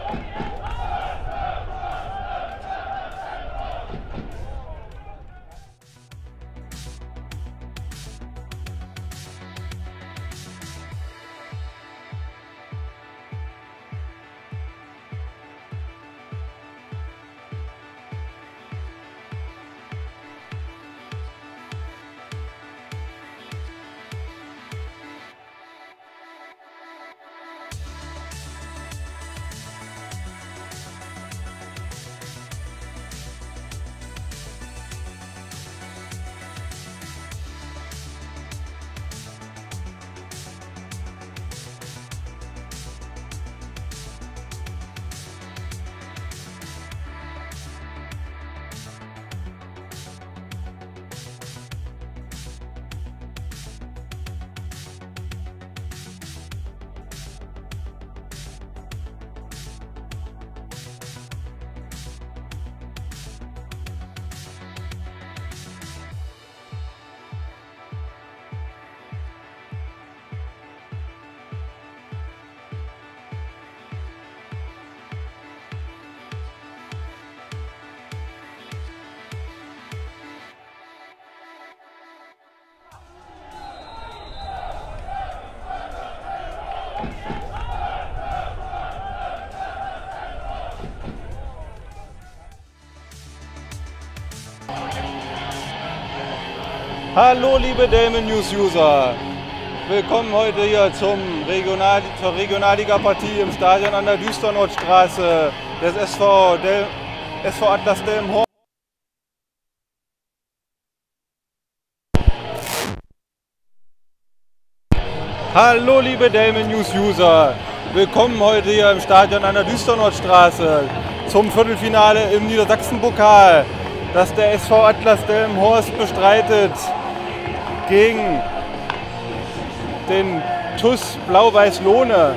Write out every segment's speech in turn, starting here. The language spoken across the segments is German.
Hallo liebe Delmen News User, willkommen heute hier zur Regionalliga-Partie im Stadion an der Düsternordstraße des SV Atlas Delmenhorst. Hallo liebe Delmen News User, willkommen heute hier im Stadion an der Düsternordstraße zum Viertelfinale im Niedersachsen-Pokal, das der SV Atlas Delmenhorst bestreitet gegen den TuS Blau-Weiß Lohne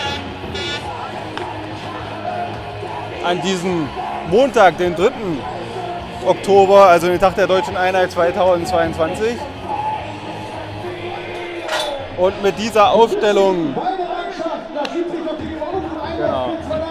an diesem Montag, den 3. Oktober, also den Tag der Deutschen Einheit 2022. Und mit dieser Aufstellung, genau.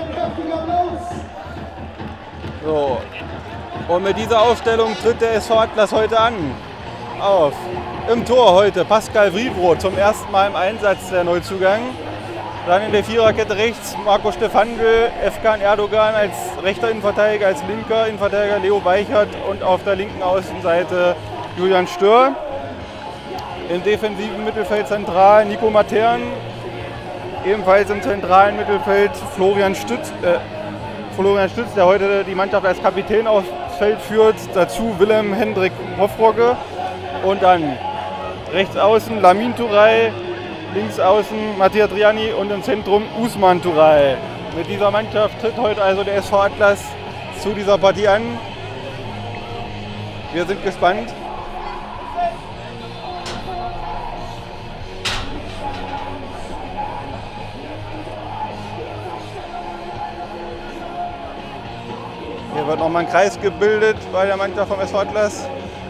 So. Und mit dieser Aufstellung tritt der SV Atlas heute an. Auf. Im Tor heute Pascal Vivro, zum ersten Mal im Einsatz, der Neuzugang. Dann in der Viererkette rechts Marco Stefandl, Efkan Erdogan als rechter Innenverteidiger, als linker Innenverteidiger Leo Weichert und auf der linken Außenseite Julian Stör. Im defensiven Mittelfeld zentral Nico Matern, ebenfalls im zentralen Mittelfeld Florian Stütz, der heute die Mannschaft als Kapitän aufs Feld führt. Dazu Willem Hendrik Hoffrogge und dann rechts außen Lamin Turay, links außen Mattia Triani und im Zentrum Usman Turay. Mit dieser Mannschaft tritt heute also der SV Atlas zu dieser Partie an. Wir sind gespannt. Hier wird nochmal ein Kreis gebildet bei der Mannschaft vom SV Atlas.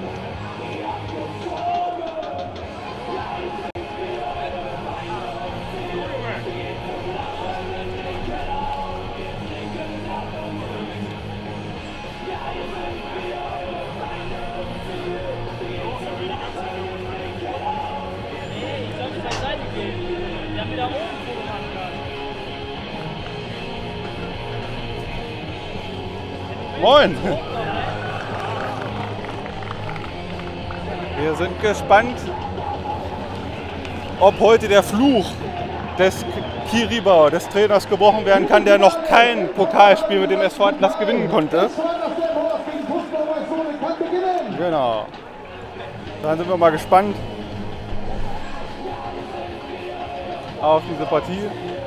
Moin! Wir sind gespannt, ob heute der Fluch des Kiribau, des Trainers, gebrochen werden kann, der noch kein Pokalspiel mit dem SV Atlas gewinnen konnte. Genau. Dann sind wir mal gespannt auf diese Partie.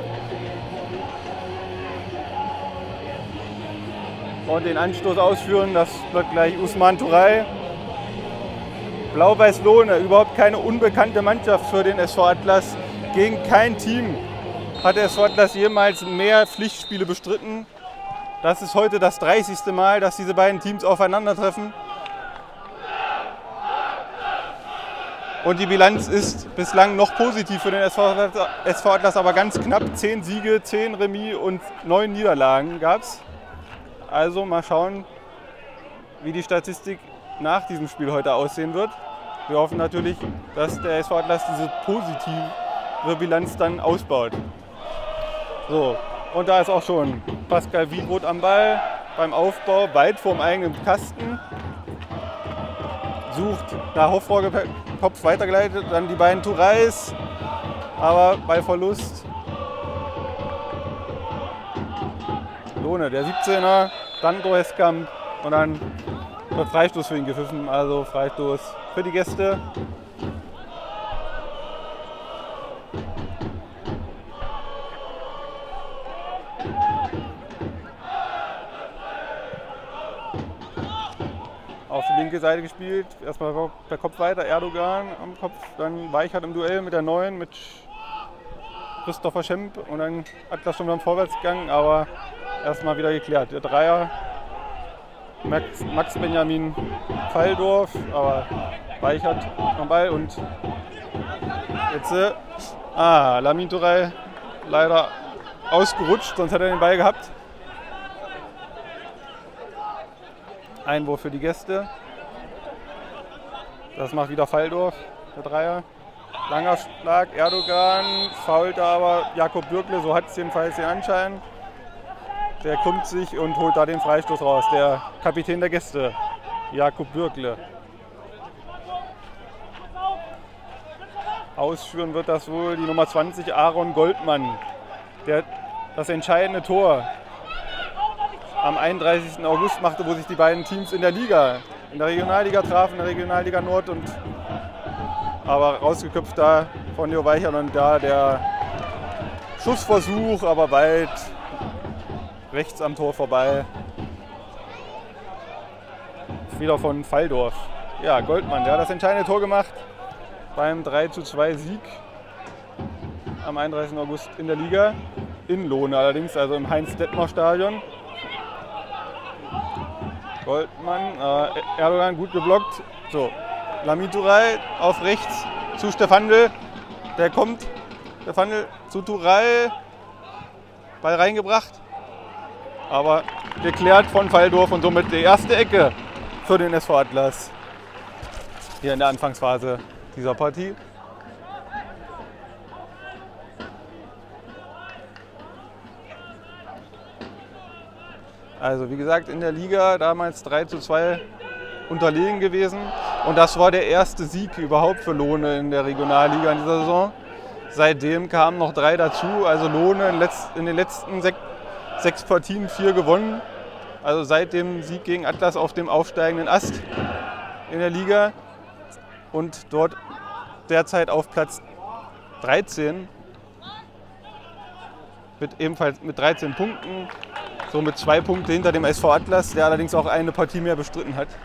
Und den Anstoß ausführen, das wird gleich Usman Turay. Blau-Weiß Lohne, überhaupt keine unbekannte Mannschaft für den SV Atlas. Gegen kein Team hat der SV Atlas jemals mehr Pflichtspiele bestritten. Das ist heute das 30. Mal, dass diese beiden Teams aufeinandertreffen. Und die Bilanz ist bislang noch positiv für den SV Atlas, aber ganz knapp. 10 Siege, 10 Remis und 9 Niederlagen gab es. Also mal schauen, wie die Statistik nach diesem Spiel heute aussehen wird. Wir hoffen natürlich, dass der SV Atlas diese positive Bilanz dann ausbaut. So, und da ist auch schon Pascal Wiebrot am Ball beim Aufbau, weit vorm eigenen Kasten. Sucht nach Hofrauge per Kopf weitergeleitet, dann die beiden Toureis, aber bei Verlust. Lohne, der 17er, dann Dorheskamp und dann wird Freistoß für ihn gepfiffen, also Freistoß für die Gäste. Auf die linke Seite gespielt, erstmal per Kopf weiter, Erdogan am Kopf, dann Weichert im Duell mit der 9, mit Christopher Schemp und dann Atlas schon beim Vorwärtsgang, aber erstmal wieder geklärt. Der Dreier, Max Benjamin Falldorf, aber Weichert am Ball und jetzt Lamin Touray leider ausgerutscht, sonst hätte er den Ball gehabt. Einwurf für die Gäste. Das macht wieder Falldorf, der Dreier. Langer Schlag, Erdogan, fault aber Jakob Bürkle, so hat es jedenfalls den Anschein. Der krümmt sich und holt da den Freistoß raus. Der Kapitän der Gäste, Jakob Bürkle. Ausführen wird das wohl die Nummer 20, Aaron Goldmann, der das entscheidende Tor am 31. August machte, wo sich die beiden Teams in der Regionalliga trafen, in der Regionalliga Nord, und aber rausgeköpft da von Jo Weichert und da der Schussversuch, aber weit rechts am Tor vorbei. Wieder von Falldorf. Ja, Goldmann, der hat das entscheidende Tor gemacht beim 3:2 Sieg am 31. August in der Liga. In Lohne allerdings, also im Heinz-Detmer-Stadion. Goldmann, Erdogan gut geblockt. So, Lamin Touray auf rechts zu Stefandl. Der kommt, Stefandl zu Touray. Ball reingebracht. Aber geklärt von Falldorf und somit die erste Ecke für den SV Atlas. Hier in der Anfangsphase dieser Partie. Also wie gesagt, in der Liga damals 3:2 unterlegen gewesen. Und das war der erste Sieg überhaupt für Lohne in der Regionalliga in dieser Saison. Seitdem kamen noch 3 dazu. Also Lohne in den letzten 6 Partien 4 gewonnen. Also seit dem Sieg gegen Atlas auf dem aufsteigenden Ast in der Liga. Und dort derzeit auf Platz 13. Ebenfalls mit 13 Punkten. So mit 2 Punkte hinter dem SV Atlas, der allerdings auch eine Partie mehr bestritten hat.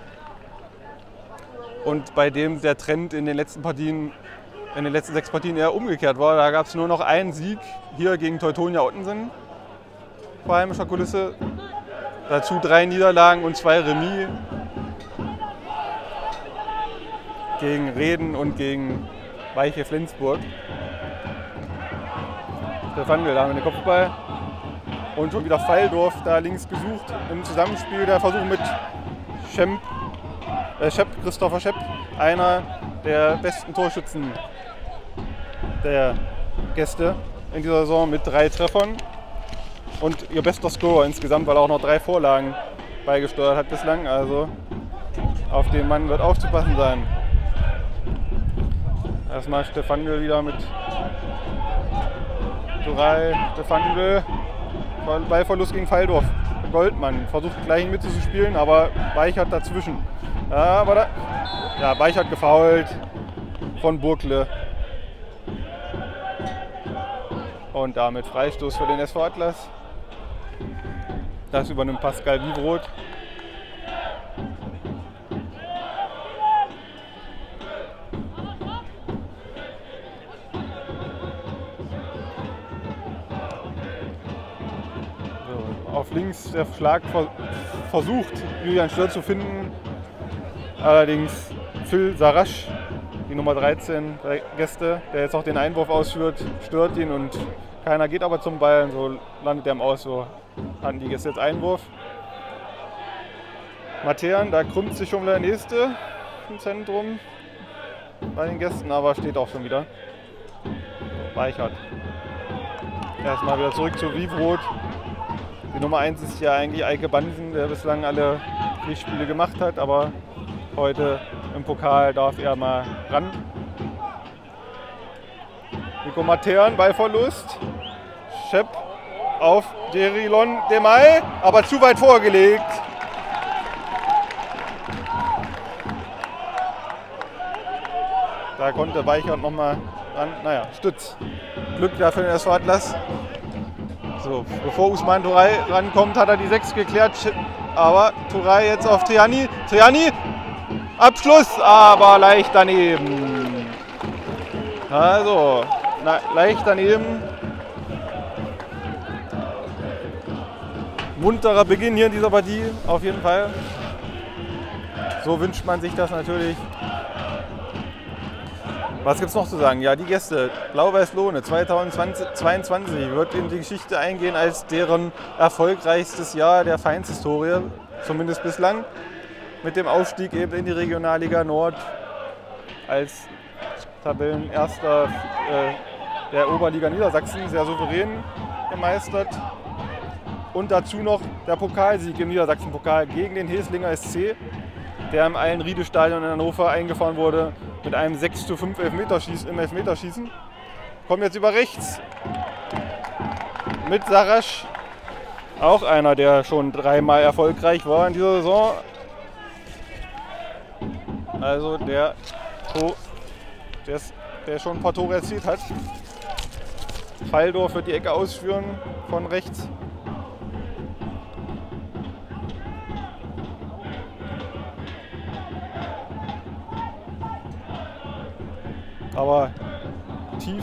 Und bei dem der Trend in den letzten 6 Partien eher umgekehrt war. Da gab es nur noch einen Sieg hier gegen Teutonia Ottensen vor heimischer Kulisse. Dazu 3 Niederlagen und 2 Remis gegen Reden und gegen Weiche Flensburg. Stefandl da mit dem Kopfball. Und schon wieder Falldorf da links gesucht im Zusammenspiel. Der Versuch mit Christopher Schepp, einer der besten Torschützen der Gäste in dieser Saison mit 3 Treffern. Und ihr bester Scorer insgesamt, weil er auch noch 3 Vorlagen beigesteuert hat bislang. Also auf den Mann wird aufzupassen sein. Erstmal Stefandl wieder mit Touray, Stefandl. Ballverlust gegen Falldorf. Goldmann versucht gleich in die Mitte zu spielen, aber Weichert dazwischen. Weichert gefoult von Burkle. Und damit Freistoß für den SV Atlas. Das übernimmt Pascal Wiebrot. Auf links der Schlag versucht, Julian Stör zu finden. Allerdings Phil Sarasch die Nummer 13 der Gäste, der jetzt auch den Einwurf ausführt, stört ihn und keiner geht aber zum Ball. Und so landet er im Aus. So hatten die Gäste jetzt Einwurf. Matern, da krümmt sich schon wieder der nächste im Zentrum bei den Gästen, aber steht auch schon wieder. Weichert. Erstmal wieder zurück zu Wievrot. Die Nummer 1 ist ja eigentlich Eike Bansen, der bislang alle Pflichtspiele gemacht hat, aber heute im Pokal darf er mal ran. Nico Matern, Ballverlust. Schepp auf Derilon Demay, aber zu weit vorgelegt. Da konnte Weichert nochmal ran. Naja, Stütz. Glück dafür den SV Atlas. So, bevor Usman Turay rankommt, hat er die 6 geklärt. Aber Turay jetzt auf Triani. Triani! Abschluss, aber leicht daneben. Also, leicht daneben. Munterer Beginn hier in dieser Partie, auf jeden Fall. So wünscht man sich das natürlich. Was gibt es noch zu sagen? Ja, die Gäste, Blau-Weiß Lohne 2022 wird in die Geschichte eingehen als deren erfolgreichstes Jahr der Vereinshistorie, zumindest bislang. Mit dem Aufstieg eben in die Regionalliga Nord als Tabellenerster der Oberliga Niedersachsen, sehr souverän gemeistert. Und dazu noch der Pokalsieg im Niedersachsen-Pokal gegen den Heslinger SC, der im Allen-Riede-Stadion in Hannover eingefahren wurde mit einem 6:5 im Elfmeterschießen. Kommt jetzt über rechts mit Sarasch, auch einer, der schon 3-mal erfolgreich war in dieser Saison. Also der schon ein paar Tore erzielt hat. Faldorf wird die Ecke ausführen von rechts. Aber tief,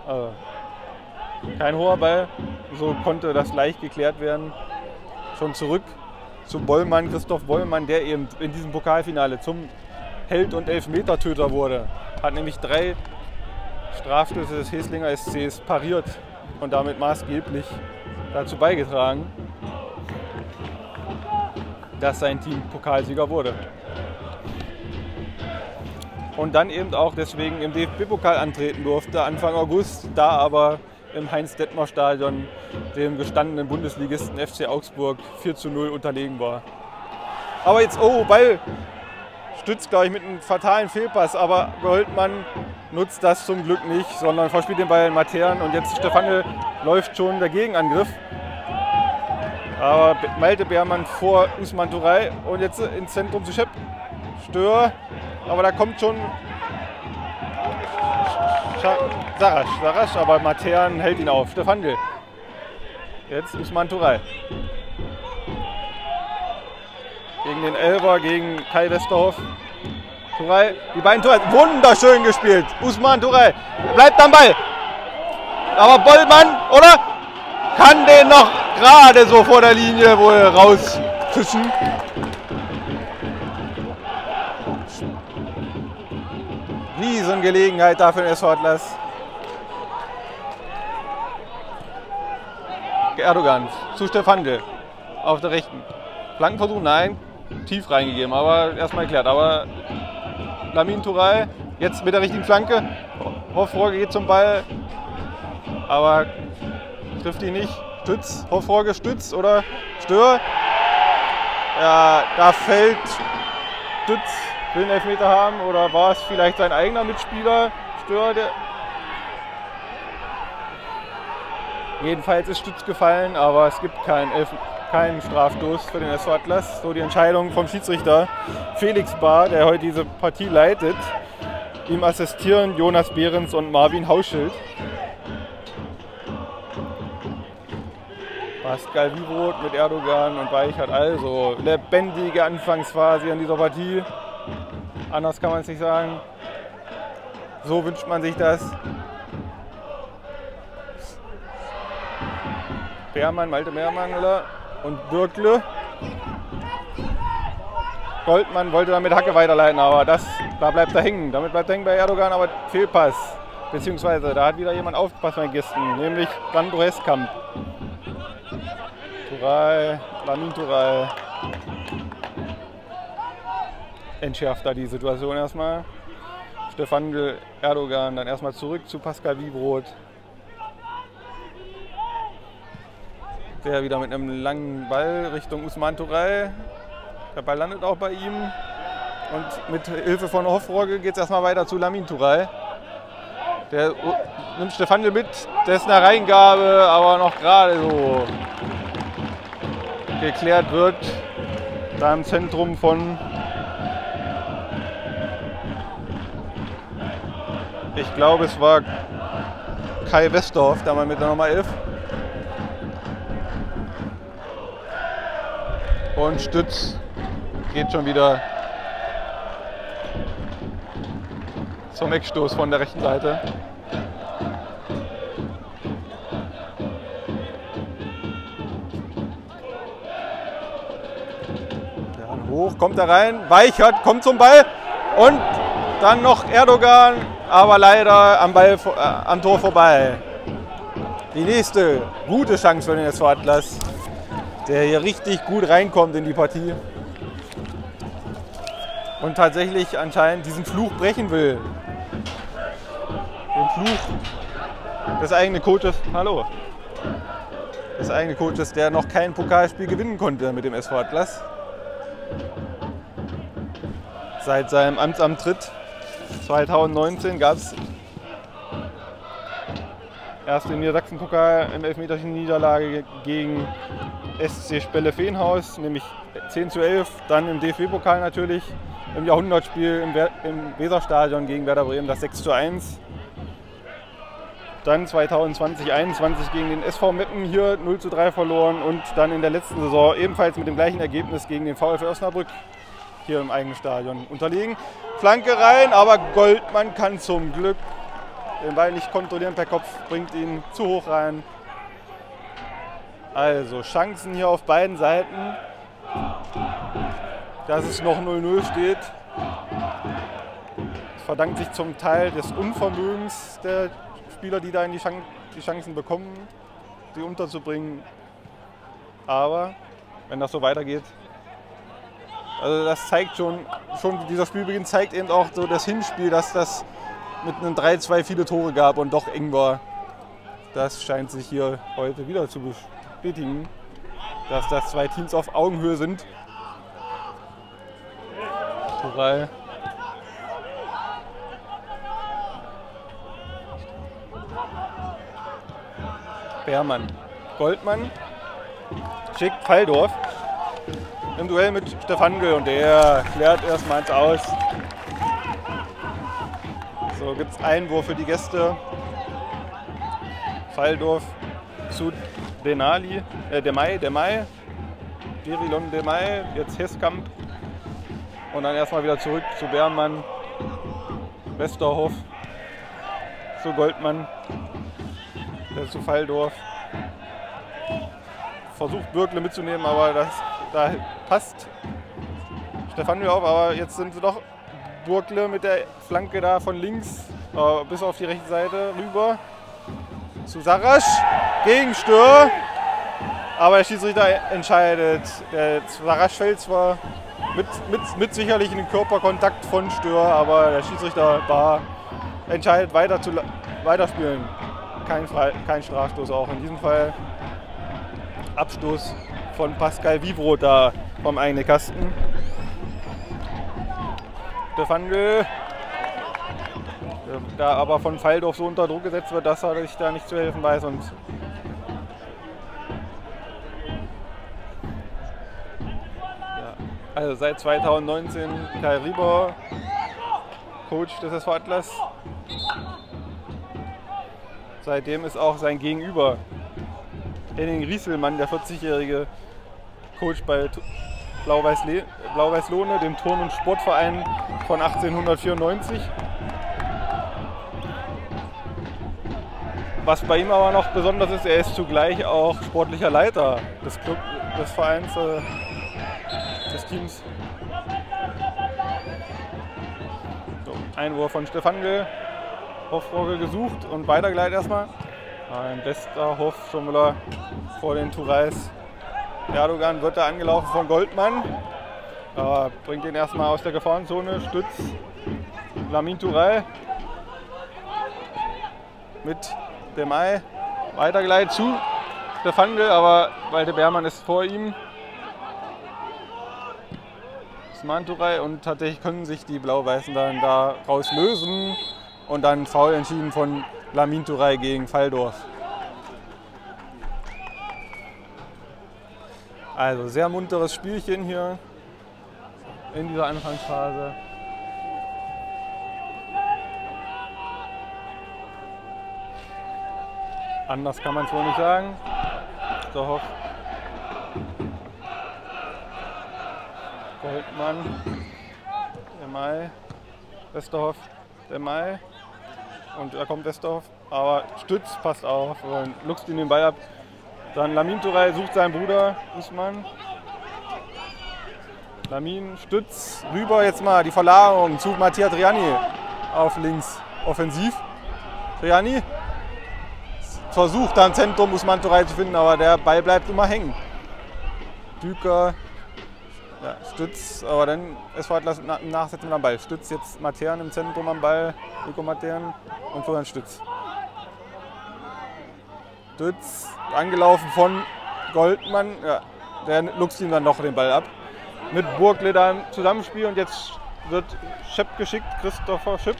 kein hoher Ball, so konnte das leicht geklärt werden. Schon zurück zu Bollmann, Christoph Bollmann, der eben in diesem Pokalfinale zum Held und Elfmetertöter wurde. Hat nämlich 3 Strafstöße des Heslinger SCs pariert und damit maßgeblich dazu beigetragen, dass sein Team Pokalsieger wurde. Und dann eben auch deswegen im DFB-Pokal antreten durfte, Anfang August, da aber im Heinz-Detmer-Stadion dem gestandenen Bundesligisten FC Augsburg 4:0 unterlegen war. Aber jetzt, oh, Ball stützt, glaube ich, mit einem fatalen Fehlpass, aber Goldmann nutzt das zum Glück nicht, sondern verspielt den Ball in Matern und jetzt Stefane läuft schon der Gegenangriff. Aber Malte Beermann vor Usman Turay und jetzt ins Zentrum zu Schepp. Stör. Aber da kommt schon Sarasch, aber Matern hält ihn auf. Stefandl. Jetzt Usman Turay. Gegen den Elber, gegen Kai Westerhoff. Turay, die beiden Tore, wunderschön gespielt. Usman Turay bleibt am Ball. Aber Bollmann, oder? Kann den noch gerade so vor der Linie wohl rauszischen. Riesengelegenheit da für den SV Atlas. Erdogan zu Stefandl auf der rechten. Flankenversuch, nein, tief reingegeben, aber erstmal geklärt. Aber Lamin Turay jetzt mit der richtigen Flanke. Hoffroge geht zum Ball, aber trifft ihn nicht. Stütz, Hoffroge Stütz oder Stör. Ja, da fällt Stütz. Will einen Elfmeter haben oder war es vielleicht sein eigener Mitspieler? Stör, der. Jedenfalls ist Stütz gefallen, aber es gibt keinen Strafstoß für den SV Atlas. So die Entscheidung vom Schiedsrichter Felix Bahr, der heute diese Partie leitet. Ihm assistieren Jonas Behrens und Marvin Hauschild. Pascal Wievrot mit Erdogan und Weichert, also lebendige Anfangsphase in dieser Partie. Anders kann man es nicht sagen. So wünscht man sich das. Beermann, Malte Beermann, oder? Und Bürkle. Goldmann wollte dann mit Hacke weiterleiten, aber da bleibt er hängen. Damit bleibt er hängen bei Erdogan, aber Fehlpass. Beziehungsweise da hat wieder jemand aufgepasst bei den Gästen, nämlich Brando Heskamp. Thuray, Lamin Thuray. Entschärft da die Situation erstmal. Stefan Erdogan dann erstmal zurück zu Pascal Wiebrot. Der wieder mit einem langen Ball Richtung Usman Thuray. Der Ball landet auch bei ihm. Und mit Hilfe von Hofrogge geht es erstmal weiter zu Lamin Thuray. Der nimmt Stefan mit. Das ist eine Reingabe, aber noch gerade so geklärt wird. Da im Zentrum von, ich glaube, es war Kai Westorf, da mal mit der Nummer 11. Und Stütz geht schon wieder zum Eckstoß von der rechten Seite. Ja, hoch, kommt er rein, Weichert, kommt zum Ball und dann noch Erdogan, aber leider am Tor vorbei. Die nächste gute Chance für den SV Atlas, der hier richtig gut reinkommt in die Partie und tatsächlich anscheinend diesen Fluch brechen will. Den Fluch des eigenen Coaches, hallo, des eigenen Coaches, der noch kein Pokalspiel gewinnen konnte mit dem SV Atlas. Seit seinem Amtsantritt 2019 gab es erst den Niedersachsen-Pokal im Elfmeterchen Niederlage gegen SC Spelle-Feenhaus, nämlich 10:11, dann im DFB-Pokal natürlich, im Jahrhundertspiel im Weserstadion gegen Werder Bremen das 6:1. Dann 2020/21 gegen den SV Meppen hier 0:3 verloren und dann in der letzten Saison ebenfalls mit dem gleichen Ergebnis gegen den VfL Osnabrück hier im eigenen Stadion unterlegen. Flanke rein, aber Goldmann kann zum Glück den Ball nicht kontrollieren per Kopf, bringt ihn zu hoch rein. Also Chancen hier auf beiden Seiten, dass es noch 0:0 steht. Das verdankt sich zum Teil des Unvermögens der Spieler, die da in die Chancen bekommen, die unterzubringen. Aber wenn das so weitergeht, also das zeigt schon dieser Spielbeginn zeigt eben auch so das Hinspiel, dass das mit einem 3:2 viele Tore gab und doch eng war. Das scheint sich hier heute wieder zu bestätigen, dass das zwei Teams auf Augenhöhe sind. Thuray. Beermann. Goldmann schickt Falldorf im Duell mit Stefangel und der klärt erstmals aus. So, gibt es Einwurf für die Gäste. Falldorf zu Denali, Demay, Virilon Demay, jetzt Heskamp. Und dann erstmal wieder zurück zu Beermann, Westerhoff, zu Goldmann, zu Falldorf. Versucht Bürgle mitzunehmen, aber da passt Stefan auf, aber jetzt sind sie doch Bürgle mit der Flanke da von links bis auf die rechte Seite rüber zu Sarasch, gegen Stör, aber der Schiedsrichter entscheidet. Der Sarasch fällt zwar mit sicherlich in den Körperkontakt von Stör, aber der Schiedsrichter entscheidet weiterspielen. Kein Strafstoß auch in diesem Fall. Abstoß von Pascal Wiebrot da vom eigenen Kasten. Stefangel, da aber von Falldorf so unter Druck gesetzt wird, dass er sich da nicht zu helfen weiß. Und ja, also seit 2019 Kai Rieber, Coach des SV Atlas. Seitdem ist auch sein Gegenüber Henning Rieselmann, der 40-jährige Coach bei Blau-Weiß Lohne, dem Turn- und Sportverein von 1894. Was bei ihm aber noch besonders ist, er ist zugleich auch sportlicher Leiter des Vereins, des Teams. Einwurf von Stefangel. Hofrogge gesucht und weitergeleitet erstmal. Ein bester Hoff schon wieder vor den Tourais. Erdogan wird da angelaufen von Goldmann. Bringt ihn erstmal aus der Gefahrenzone. Stütz. Lamin Touray. Mit Demay. Weitergeleitet zu Stefangel, aber Walter Beermann ist vor ihm. Usman Touray und tatsächlich können sich die Blau-Weißen dann daraus lösen. Und dann Foul entschieden von Lamin Touray gegen Falldorf. Also sehr munteres Spielchen hier in dieser Anfangsphase. Anders kann man es wohl nicht sagen. So, Goldmann, Demay, Westerhoff, Demay und da kommt Westerhoff, aber Stütz passt auf und luchst ihn den Ball ab. Dann Lamin Touray sucht seinen Bruder Usman. Lamin, Stütz, rüber jetzt mal die Verlagerung zu Mattia Triani auf links offensiv. Triani versucht da im Zentrum Usman Touray zu finden, aber der Ball bleibt immer hängen. Düker, ja, Stütz, aber dann SV Atlas im Nachsetzen am Ball. Stütz jetzt Matern im Zentrum am Ball, Nico Matern und Florian Stütz. Stütz, angelaufen von Goldmann, ja, der luchst ihm dann noch den Ball ab. Mit Burgle da im Zusammenspiel und jetzt wird Schepp geschickt, Christopher Schepp.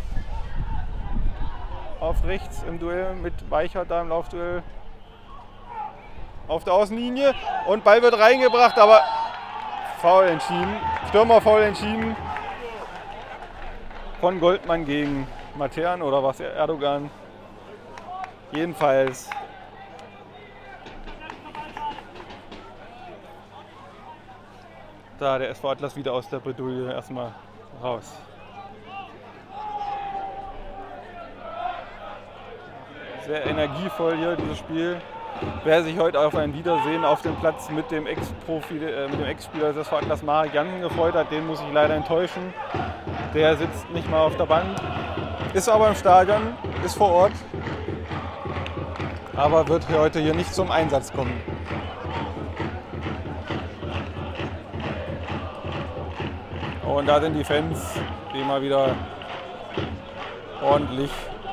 Auf rechts im Duell mit Weichert da im Laufduell. Auf der Außenlinie und Ball wird reingebracht, aber Foul entschieden. Stürmerfoul entschieden von Goldmann gegen Matern oder was Erdogan. Jedenfalls da der SV Atlas wieder aus der Bredouille erstmal raus. Sehr energievoll hier dieses Spiel. Wer sich heute auf ein Wiedersehen auf dem Platz mit dem Ex-Spieler des SV Atlas Marek Jansen gefreut hat, den muss ich leider enttäuschen. Der sitzt nicht mal auf der Bank, ist aber im Stadion, ist vor Ort, aber wird heute hier nicht zum Einsatz kommen. Und da sind die Fans, die mal wieder ordentlich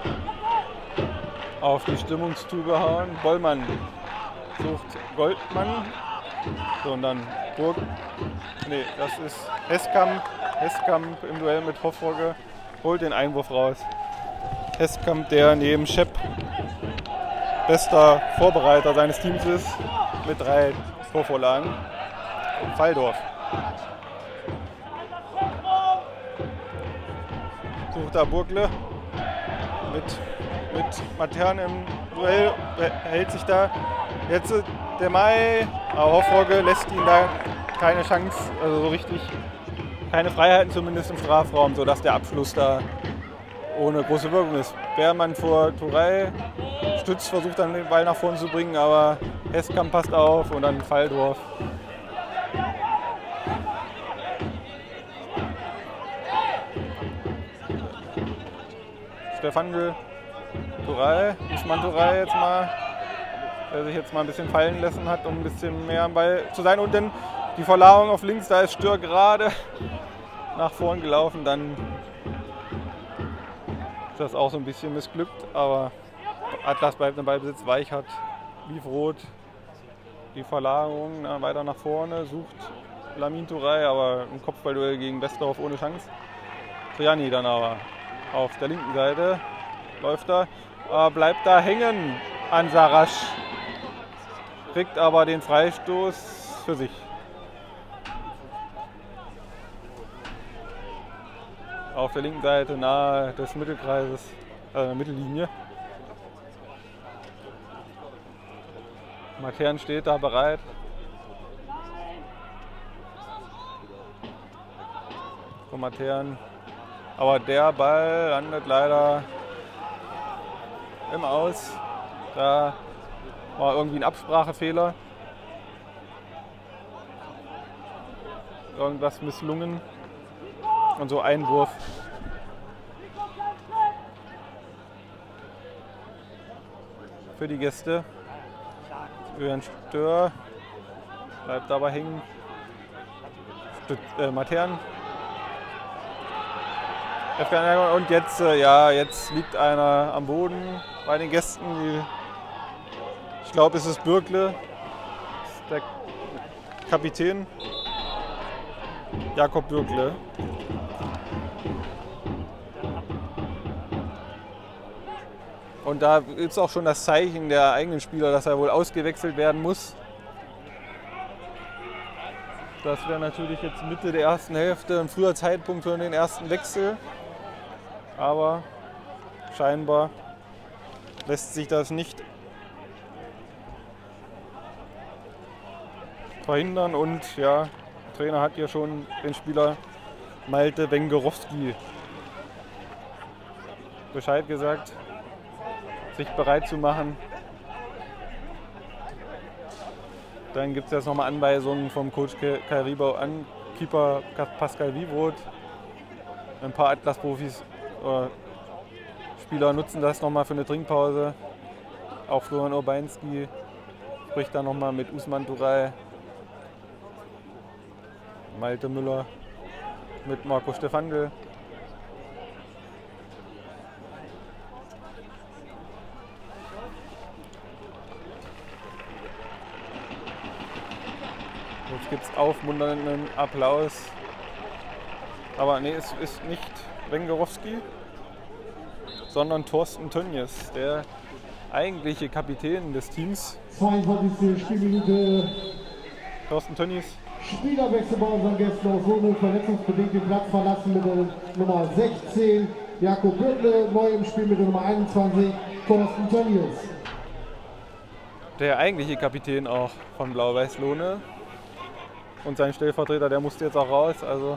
auf die Stimmungstube hauen. Bollmann sucht Goldmann. So, und dann Burg. Nee, das ist Heskamp. Heskamp im Duell mit Hofrogge holt den Einwurf raus. Heskamp, der neben Schepp bester Vorbereiter seines Teams ist, mit 3 Torvorlagen. Falldorf. Sucht da Burgle mit Matern im Duell, hält sich da. Jetzt der Mai, aber Hofrogge lässt ihn da keine Chance, also so richtig, keine Freiheiten zumindest im Strafraum, sodass der Abschluss da ohne große Wirkung ist. Beermann vor Touray, Stütz versucht dann den Ball nach vorne zu bringen, aber Heskamp passt auf und dann Falldorf. Stefangel, Touray, Usman Touray jetzt mal, der sich jetzt mal ein bisschen fallen lassen hat, um ein bisschen mehr am Ball zu sein. Und dann die Verlagerung auf links, da ist Stör gerade nach vorn gelaufen, dann ist das auch so ein bisschen missglückt, aber Atlas bleibt im Ballbesitz, Weichert, lief rot, die Verlagerung weiter nach vorne, sucht Lamin Touray, aber im Kopfballduell gegen Westerhoff ohne Chance. Triani dann aber auf der linken Seite läuft er, bleibt da hängen an Sarasch, kriegt aber den Freistoß für sich. Auf der linken Seite nahe des Mittelkreises, der Mittellinie. Matern steht da bereit. So, Matern. Aber der Ball landet leider im Aus. Da war irgendwie ein Absprachefehler. Irgendwas misslungen. Und so Einwurf für die Gäste. Julian Stör bleibt aber hängen. Matern. Und jetzt, ja, jetzt liegt einer am Boden bei den Gästen. Ich glaube, es ist Bürkle, der Kapitän. Jakob Bürkle. Und da gibt es auch schon das Zeichen der eigenen Spieler, dass er wohl ausgewechselt werden muss. Das wäre natürlich jetzt Mitte der ersten Hälfte ein früher Zeitpunkt für den ersten Wechsel. Aber scheinbar lässt sich das nicht verhindern. Und ja, der Trainer hat ja schon den Spieler Malte Wengerowski Bescheid gesagt, sich bereit zu machen. Dann gibt es jetzt nochmal Anweisungen vom Coach Kai Riebau an Keeper Pascal Wivroth. Ein paar Atlas-Profis oder Spieler nutzen das nochmal für eine Trinkpause. Auch Florian Urbeinski spricht dann nochmal mit Usman Turay, Malte Müller, mit Marco Stefandl. Jetzt gibt es aufmunternden Applaus. Aber nee, es ist nicht Wengerowski, sondern Thorsten Tönnies, der eigentliche Kapitän des Teams. 22. Spielminute. Thorsten Tönnies. Spielerwechsel bei unseren Gästen aus Lohne, verletzungsbedingt den Platz verlassen mit der Nummer 16. Jakob Bürkle, neu im Spiel mit der Nummer 21. Thorsten Tönnies. Der eigentliche Kapitän auch von Blau-Weiß Lohne. Und sein Stellvertreter, der musste jetzt auch raus. Also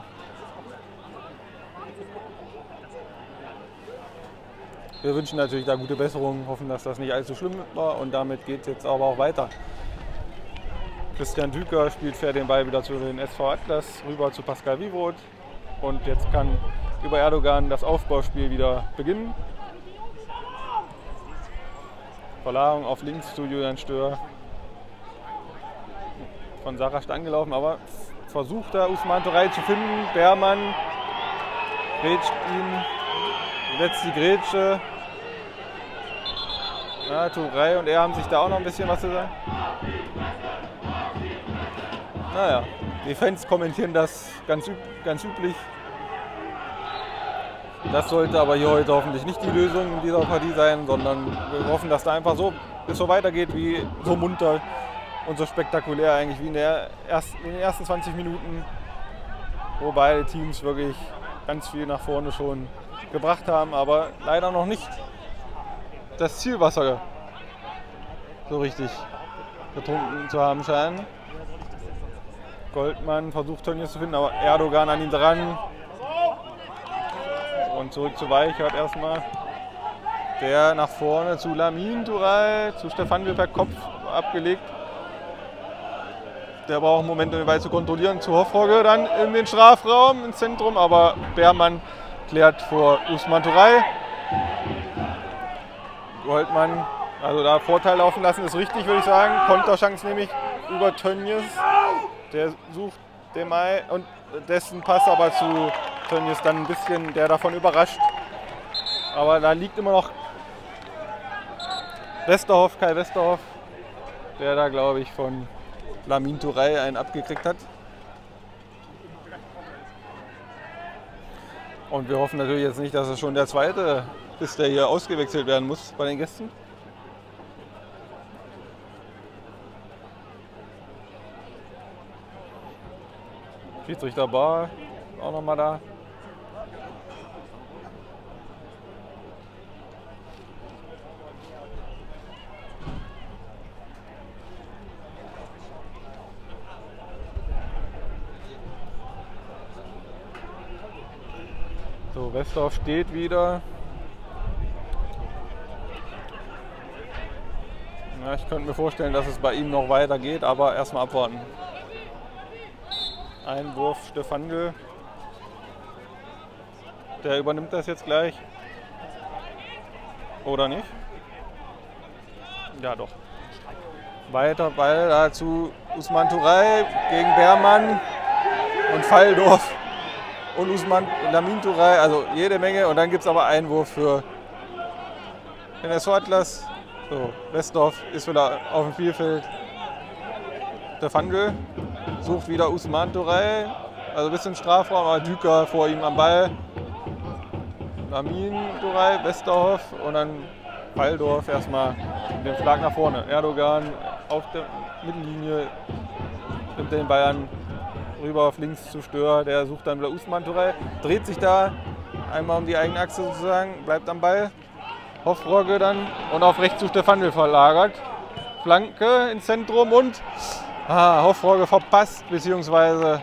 wir wünschen natürlich da gute Besserung, hoffen, dass das nicht allzu schlimm war. Und damit geht es jetzt aber auch weiter. Christian Düker spielt fair den Ball wieder zu den SV Atlas, rüber zu Pascal Wivroth. Und jetzt kann über Erdogan das Aufbauspiel wieder beginnen. Verlagerung auf links zu Julian Stör. Von Sarasch angelaufen, aber versucht da Usman Turay zu finden. Beermann grätscht ihn, setzt die Grätsche. Ja, Turay und er haben sich da auch noch ein bisschen was zu sagen. Naja, die Fans kommentieren das ganz üblich. Das sollte aber hier heute hoffentlich nicht die Lösung in dieser Partie sein, sondern wir hoffen, dass da einfach es so weitergeht, wie so munter und so spektakulär eigentlich wie in den ersten 20 Minuten, wo beide Teams wirklich ganz viel nach vorne schon gebracht haben, aber leider noch nicht das Zielwasser so richtig getrunken zu haben scheinen. Goldmann versucht Tönnies zu finden, aber Erdogan an ihn dran. Und zurück zu Weichert erstmal. Der nach vorne zu Lamin Turay, zu Stefandl per Kopf abgelegt. Der braucht einen Moment, um den Ball zu kontrollieren. Zu Hoffrogge dann in den Strafraum, ins Zentrum. Aber Beermann klärt vor Usman Turay. Goldmann, also da Vorteil laufen lassen ist richtig, würde ich sagen. Konterchance nämlich über Tönnies. Der sucht den Mai und dessen Pass aber zu Tönnies dann ein bisschen, der davon überrascht. Aber da liegt immer noch Kai Westerhoff, der da, glaube ich, von Lamin Turay einen abgekriegt hat. Und wir hoffen natürlich jetzt nicht, dass es schon der zweite ist, der hier ausgewechselt werden muss bei den Gästen. Schiedsrichter Bar auch nochmal da. So, Westerhoff steht wieder. Ja, ich könnte mir vorstellen, dass es bei ihm noch weitergeht, aber erstmal abwarten. Einwurf Stefandl. Der übernimmt das jetzt gleich. Oder nicht? Ja, doch. Weiter Ball dazu Usman Turay gegen Beermann und Falldorf und Lamin Turay, also jede Menge. Und dann gibt es aber Einwurf für den SV Atlas. So, Westdorf ist wieder auf dem Spielfeld. Der Fandl sucht wieder Usman Turay, also bis zum Strafraum, aber Düker vor ihm am Ball. Lamin Turay, Westerhoff und dann Falldorf erstmal den Schlag nach vorne. Erdogan auf der Mittellinie nimmt den Ball an, rüber auf links zu Stör, der sucht dann wieder Usman Turay, dreht sich da einmal um die eigene Achse sozusagen, bleibt am Ball. Hoffrogge dann und auf rechts zu Stefandl verlagert. Flanke ins Zentrum und Hoffrogge verpasst, beziehungsweise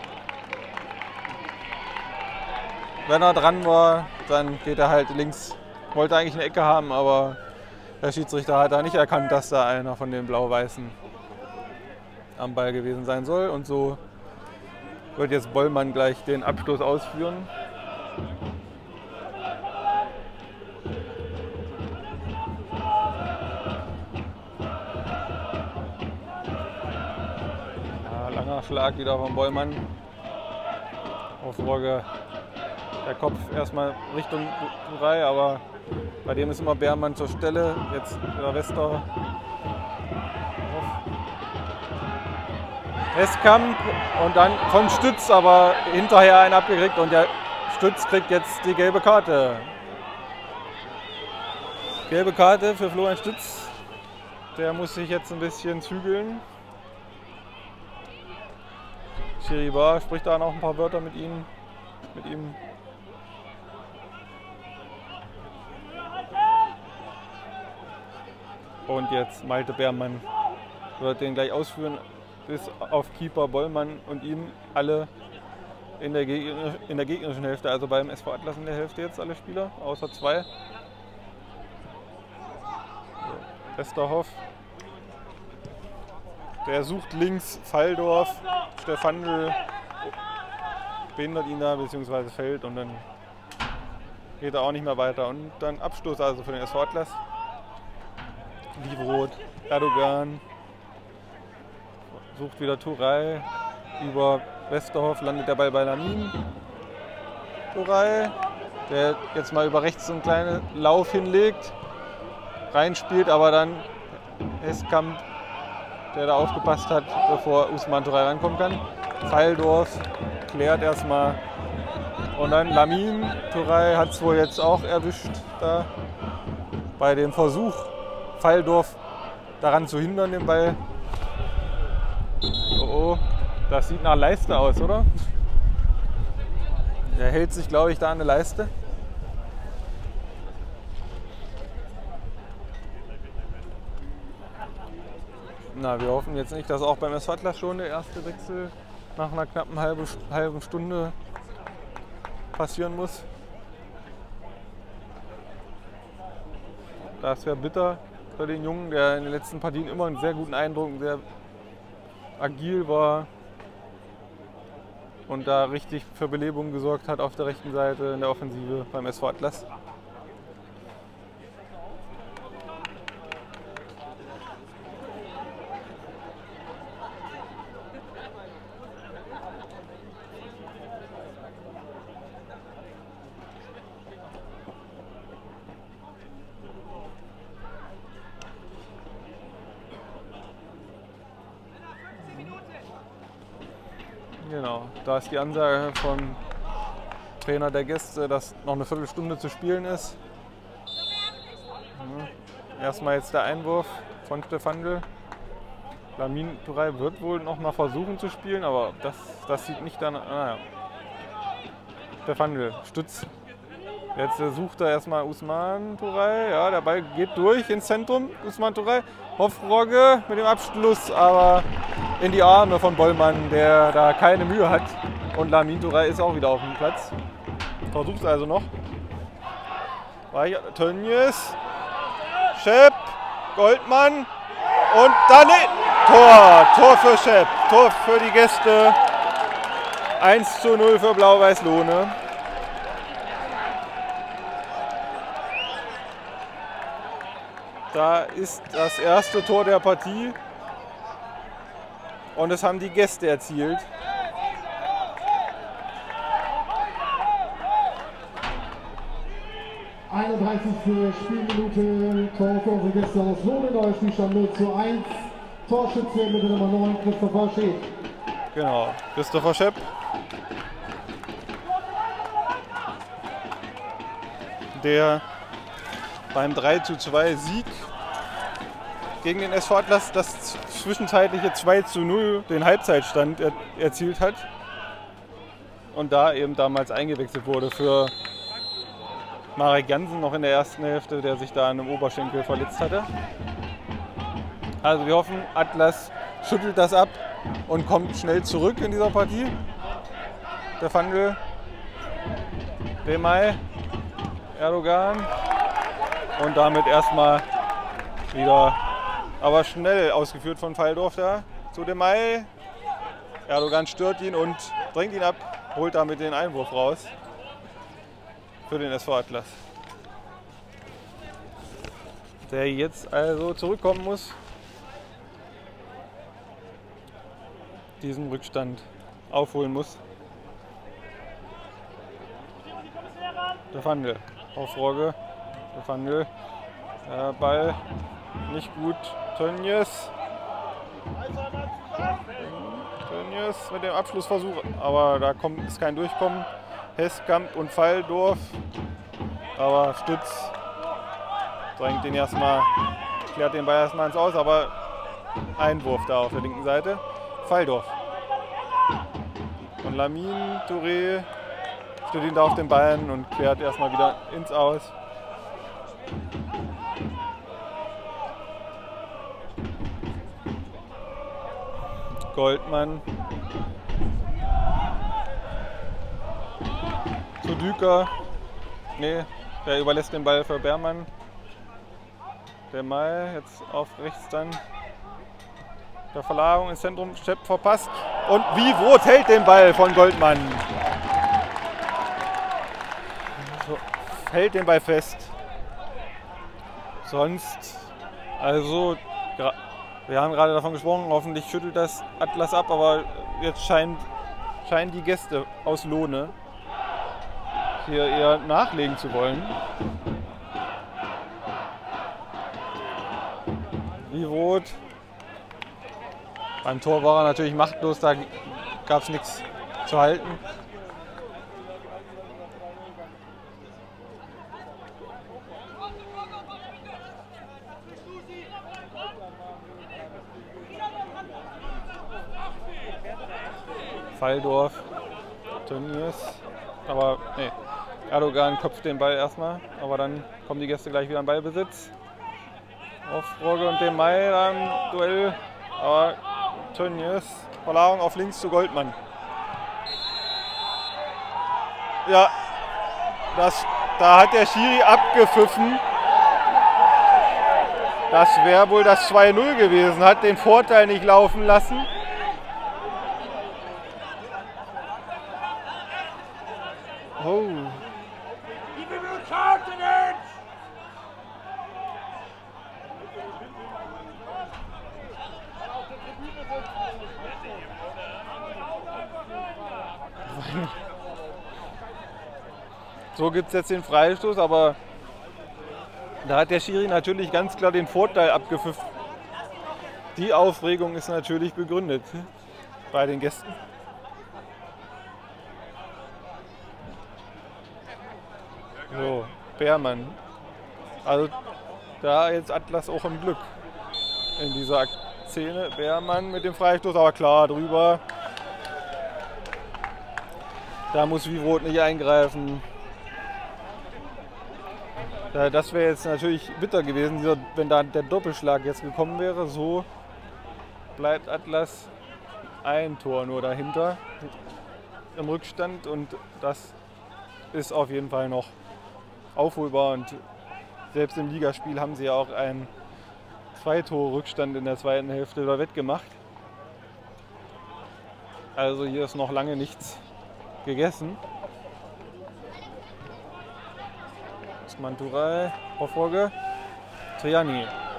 wenn er dran war, dann geht er halt links. Wollte eigentlich eine Ecke haben, aber der Schiedsrichter hat da nicht erkannt, dass da einer von den Blau-Weißen am Ball gewesen sein soll. Und so wird jetzt Bollmann gleich den Abstoß ausführen. Ja, langer Schlag wieder von Bollmann. Hoffrogge, der Kopf erstmal Richtung Turay, aber bei dem ist immer Beermann zur Stelle. Jetzt wieder Wester. Eskamp und dann von Stütz, aber hinterher einen abgekriegt und der Stütz kriegt jetzt die gelbe Karte. Gelbe Karte für Florian Stütz. Der muss sich jetzt ein bisschen zügeln. Chiribar spricht da noch ein paar Wörter mit ihm. Und jetzt Malte Beermann wird den gleich ausführen, bis auf Keeper Bollmann und ihm alle in der gegnerischen Hälfte, also beim SV Atlas in der Hälfte jetzt alle Spieler, außer 2. So, Westerhoff, der sucht links Falldorf, Stefandl behindert ihn da, beziehungsweise fällt und dann geht er auch nicht mehr weiter. Und dann Abstoß also für den SV Atlas. Livrot, Erdogan, sucht wieder Turay, über Westerhoff landet der Ball bei Lamin. Turay, der jetzt mal über rechts so einen kleinen Lauf hinlegt, reinspielt, aber dann Eskamp, der da aufgepasst hat, bevor Usman Turay rankommen kann. Falldorf klärt erstmal und dann Lamin Turay hat es wohl jetzt auch erwischt da bei dem Versuch, Falldorf daran zu hindern, den Ball. Oh, das sieht nach Leiste aus, oder? Er hält sich, glaube ich, da an der Leiste. Na, wir hoffen jetzt nicht, dass auch beim SV Atlas schon der erste Wechsel nach einer knappen halben Stunde passieren muss. Das wäre bitter für den Jungen, der in den letzten Partien immer einen sehr guten Eindruck, sehr agil war und da richtig für Belebung gesorgt hat auf der rechten Seite in der Offensive beim SV Atlas. Genau, da ist die Ansage vom Trainer der Gäste, dass noch eine Viertelstunde zu spielen ist. Erstmal jetzt der Einwurf von Stefandl. Lamin Turay wird wohl noch mal versuchen zu spielen, aber das sieht nicht danach. Naja. Stefandl, Stütz. Jetzt sucht er erstmal Usman Turay. Ja, der Ball geht durch ins Zentrum. Usman Turay. Hoffrogge mit dem Abschluss, aber in die Arme von Bollmann, der da keine Mühe hat. Und Lamin Turay ist auch wieder auf dem Platz. Versucht es also noch. Tönnies, Schepp, Goldmann und dann Tor für Schepp, Tor für die Gäste. 1:0 für Blau-Weiß Lohne. Da ist das erste Tor der Partie und es haben die Gäste erzielt. Spielminute, Tor für unsere Gäste aus Lohne, neuer Spielstand 0:1. Torschütze mit der Nummer 9, Christopher Schepp. Genau, Christopher Schepp. Der beim 3:2 Sieg gegen den SV Atlas das zwischenzeitliche 2:0 den Halbzeitstand erzielt hat und da eben damals eingewechselt wurde für Marek Jansen noch in der ersten Hälfte, der sich da an einem Oberschenkel verletzt hatte. Also wir hoffen, Atlas schüttelt das ab und kommt schnell zurück in dieser Partie. Der Fandl, Demay, Erdogan und damit erstmal wieder, aber schnell ausgeführt von Falldorf da zu Demay. Erdogan stört ihn und drängt ihn ab, holt damit den Einwurf raus für den SV Atlas. Der jetzt also zurückkommen muss, diesen Rückstand aufholen muss. Der Fandl auf Rogge. Der Fandl. Ball nicht gut. Tönjes. Tönjes mit dem Abschlussversuch, aber da ist kein Durchkommen. Heskamp und Falldorf. Aber Stütz drängt den erstmal, klärt den Ball erstmal ins Aus, aber Einwurf da auf der linken Seite. Falldorf. Und Lamin Touré steht ihn da auf den Beinen und klärt erstmal wieder ins Aus. Goldmann zu Düker. Nee, der überlässt den Ball für Beermann. Der Mai jetzt auf rechts dann. Der Verlagerung ins Zentrum, Schepp verpasst. Und Wivroth hält den Ball von Goldmann. So, hält den Ball fest. Sonst, also, wir haben gerade davon gesprochen, hoffentlich schüttelt das Atlas ab, aber jetzt scheinen die Gäste aus Lohne hier eher nachlegen zu wollen. Wivroth. Beim Tor war er natürlich machtlos, da gab es nichts zu halten. Falldorf, Tönnies, aber nee, Erdogan köpft den Ball erstmal, aber dann kommen die Gäste gleich wieder in Ballbesitz. Auf Rogge und Demay dann Duell, aber Tönnies, Verlagerung auf links zu Goldmann. Ja, da hat der Schiri abgepfiffen. Das wäre wohl das 2:0 gewesen, hat den Vorteil nicht laufen lassen. Oh. So gibt es jetzt den Freistoß, aber da hat der Schiri natürlich ganz klar den Vorteil abgepfiffen. Die Aufregung ist natürlich begründet bei den Gästen. So, Beermann. Also da jetzt Atlas auch im Glück in dieser Szene. Beermann mit dem Freistoß, aber klar drüber. Da muss Wivroth nicht eingreifen. Das wäre jetzt natürlich bitter gewesen, wenn da der Doppelschlag jetzt gekommen wäre. So bleibt Atlas ein Tor nur dahinter im Rückstand und das ist auf jeden Fall noch aufholbar. Und selbst im Ligaspiel haben sie ja auch einen 2-Tore-Rückstand in der zweiten Hälfte über wettgemacht. Also hier ist noch lange nichts gegessen. Manturai, Hofrogge, Triani.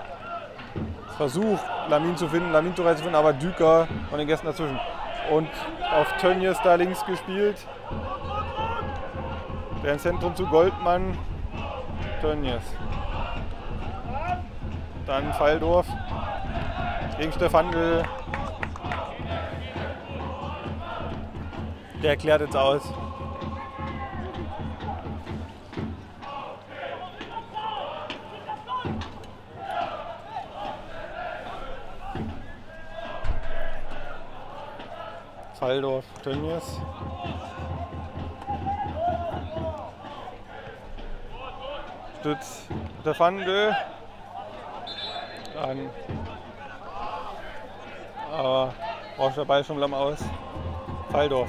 Versucht, Lamin zu finden, Lamin zu finden, aber Düker von den Gästen dazwischen. Und auf Tönnies da links gespielt. Der im Zentrum zu Goldmann. Tönnies. Dann Falldorf gegen Stefandl. Der klärt jetzt aus. Falldorf, Tönnies. Stütz, Stefandl. Dann aber braucht der Ball schon lang aus. Falldorf.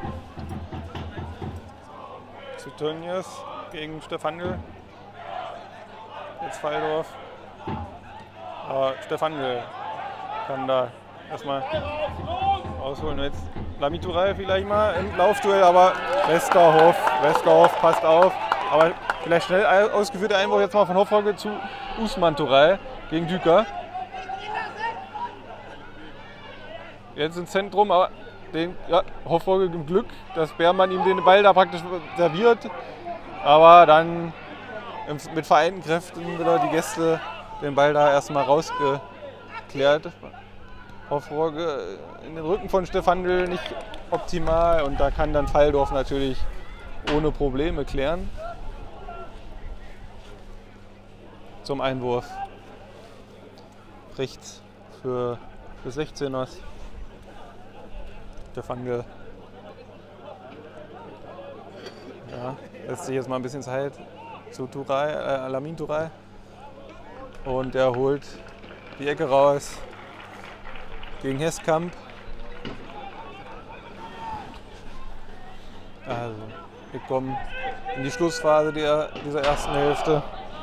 Zu Tönnies gegen Stefandl. Jetzt Falldorf. Aber Stefandl kann da erstmal rausholen. Jetzt Lamituray vielleicht mal im Laufduell, aber Westerhoff passt auf. Aber vielleicht schnell ausgeführter Einwurf jetzt mal von Hofrogge zu Usman Turay gegen Düker. Jetzt ins Zentrum, aber Hofrogge im Glück, dass Beermann ihm den Ball da praktisch serviert. Aber dann mit vereinten Kräften wieder die Gäste den Ball da erstmal rausgeklärt. Hofrogge in den Rücken von Stefandl nicht optimal und da kann dann Falldorf natürlich ohne Probleme klären. Zum Einwurf. Rechts für 16ers. Stefandl. Ja, lässt sich jetzt mal ein bisschen Zeit zu Lamin Turay. Und er holt die Ecke raus gegen Heskamp. Also, wir kommen in die Schlussphase dieser ersten Hälfte.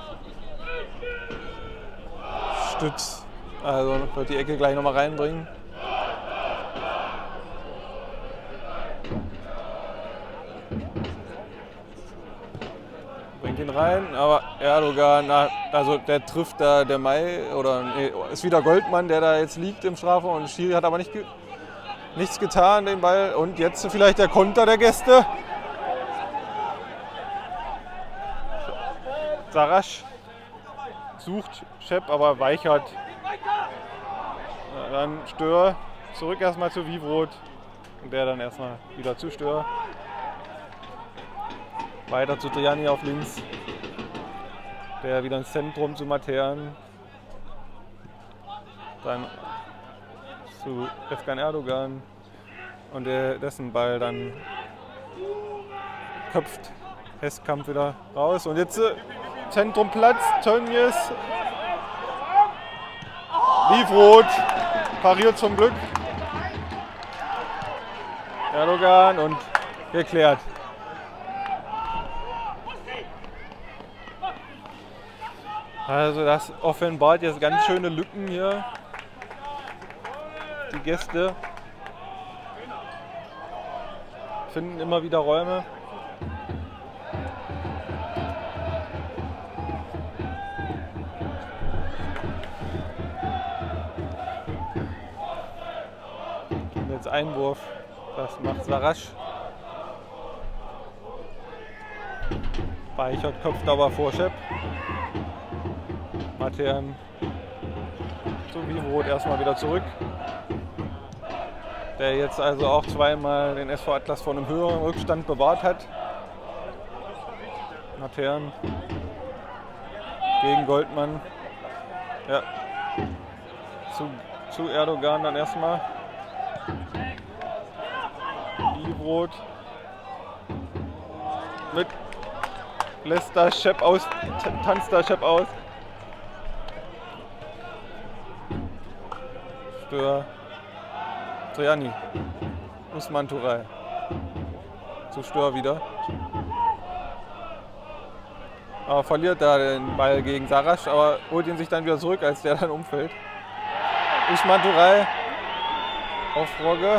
Stütz, also wird die Ecke gleich nochmal reinbringen. Bringt ihn rein, aber Erdogan, also der trifft da der Mai, oder nee, ist wieder Goldmann, der da jetzt liegt im Strafraum und Schiri hat aber nichts getan, den Ball. Und jetzt vielleicht der Konter der Gäste. Sarasch sucht Schepp, aber Weichert. Dann Stör, zurück erstmal zu Wievrot und der dann erstmal wieder zu Stör. Weiter zu Triani auf links. Der wieder ins Zentrum zu Matern. Dann zu Efkan Erdogan. Und dessen Ball dann köpft Heskamp wieder raus. Und jetzt Zentrum Platz, Tönnies. Wievrot pariert zum Glück. Erdogan und geklärt. Also das offenbart jetzt ganz schöne Lücken hier. Die Gäste finden immer wieder Räume. Und jetzt Einwurf, das macht Sarasch. Weichert köpft aber vor Schepp. Matern zu Wievrot erstmal wieder zurück. Der jetzt also auch zweimal den SV Atlas vor einem höheren Rückstand bewahrt hat. Matern gegen Goldmann. Ja. Zu Erdogan dann erstmal. Wievrot lässt da Schepp aus, tanzt da Schepp aus. Stör, Triani, Usman Turay, zu Stör wieder. Aber verliert da den Ball gegen Sarasch, aber holt ihn sich dann wieder zurück, als der dann umfällt. Usman Turay, Hofrogge,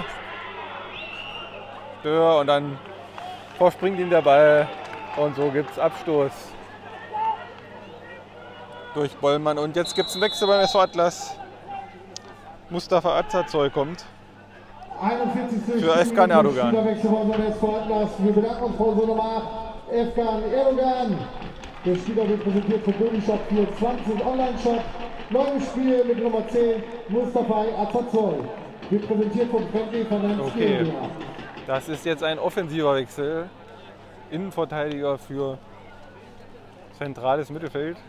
Stör und dann verspringt ihm der Ball und so gibt es Abstoß durch Bollmann. Und jetzt gibt es einen Wechsel beim SV Atlas. Mustafa Azazoy kommt. 41. Für Efkan Erdogan. Spielerwechsel von unserem SV Atlas. Wir bedanken uns für unsere Nummer 8, Efkan Erdogan. Der Spieler wird präsentiert von Bodyshop 24 Online-Shop. Neues Spiel mit Nummer 10, Mustafa Azazoy. Wird präsentiert von Friendly Finance. Okay, das ist jetzt ein offensiver Wechsel. Innenverteidiger für zentrales Mittelfeld.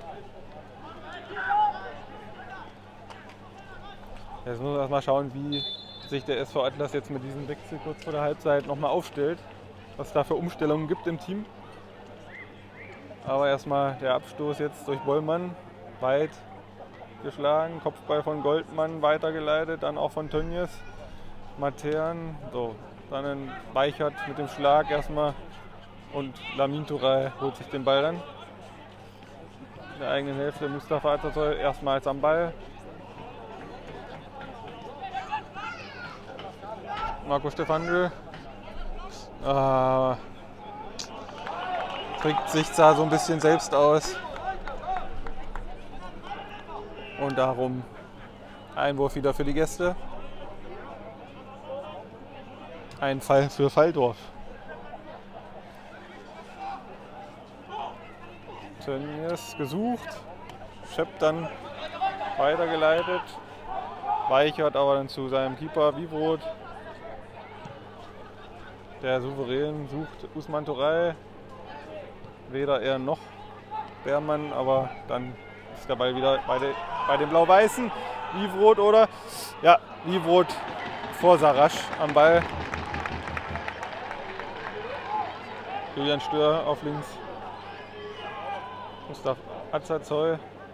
Jetzt muss man erstmal schauen, wie sich der SV Atlas jetzt mit diesem Wechsel kurz vor der Halbzeit nochmal aufstellt. Was es da für Umstellungen gibt im Team. Aber erstmal der Abstoß jetzt durch Bollmann. Weit geschlagen, Kopfball von Goldmann weitergeleitet, dann auch von Tönnies. Matern, so, dann ein Weichert mit dem Schlag erstmal. Und Lamin Turay holt sich den Ball dann. In der eigenen Hälfte Mustafa Azazoy erstmals am Ball. Marco Stefandl trägt sich da so ein bisschen selbst aus. Und darum Einwurf wieder für die Gäste. Ein Fall für Falldorf. Tönnies gesucht, Schepp dann weitergeleitet, Weichert aber dann zu seinem Keeper Wivroth. Der souverän sucht Usman Turay, weder er noch Beermann, aber dann ist der Ball wieder bei den Blau-Weißen. Wivroth oder? Ja, Wivroth vor Sarasch am Ball. Julian Stör auf links. Mustafa Azazoy.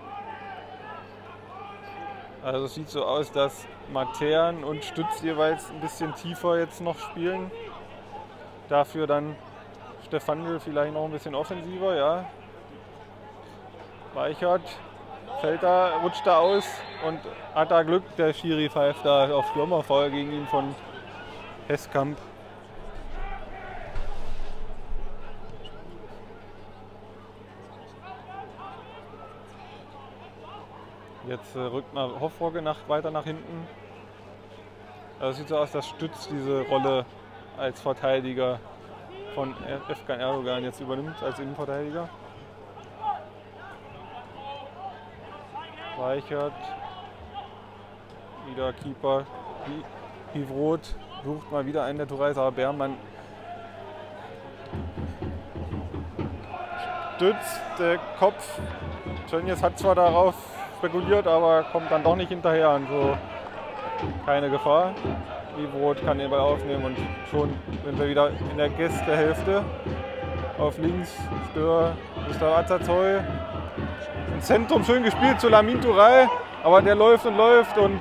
Also es sieht so aus, dass Matern und Stütz jeweils ein bisschen tiefer jetzt noch spielen. Dafür dann Stefandl vielleicht noch ein bisschen offensiver, ja. Weichert, fällt da, rutscht da aus und hat da Glück. Der Schiri pfeift da auf Stürmerfoul gegen ihn von Heskamp. Jetzt rückt Hofrogge weiter nach hinten. Also es sieht so aus, dass Stütz diese Rolle als Verteidiger von Efkan Erdogan jetzt übernimmt, als Innenverteidiger. Weichert, wieder Keeper, Wivroth sucht mal wieder einen der Turais, aber Beermann stützt der Kopf. Tönnies hat zwar darauf spekuliert, aber kommt dann doch nicht hinterher. Also keine Gefahr. Wivroth kann den Ball aufnehmen und schon sind wir wieder in der Gästehälfte. Auf links Stör, Mustafa Azazoy. Im Zentrum schön gespielt zu Lamin Turay, aber der läuft und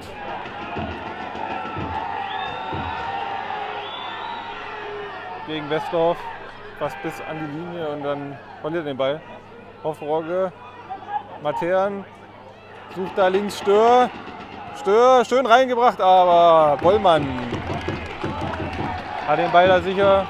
gegen Westdorf fast bis an die Linie und dann verliert den Ball. Hofrogge, Matern sucht da links Stör, schön reingebracht, aber Bollmann hat den Ball da sicher.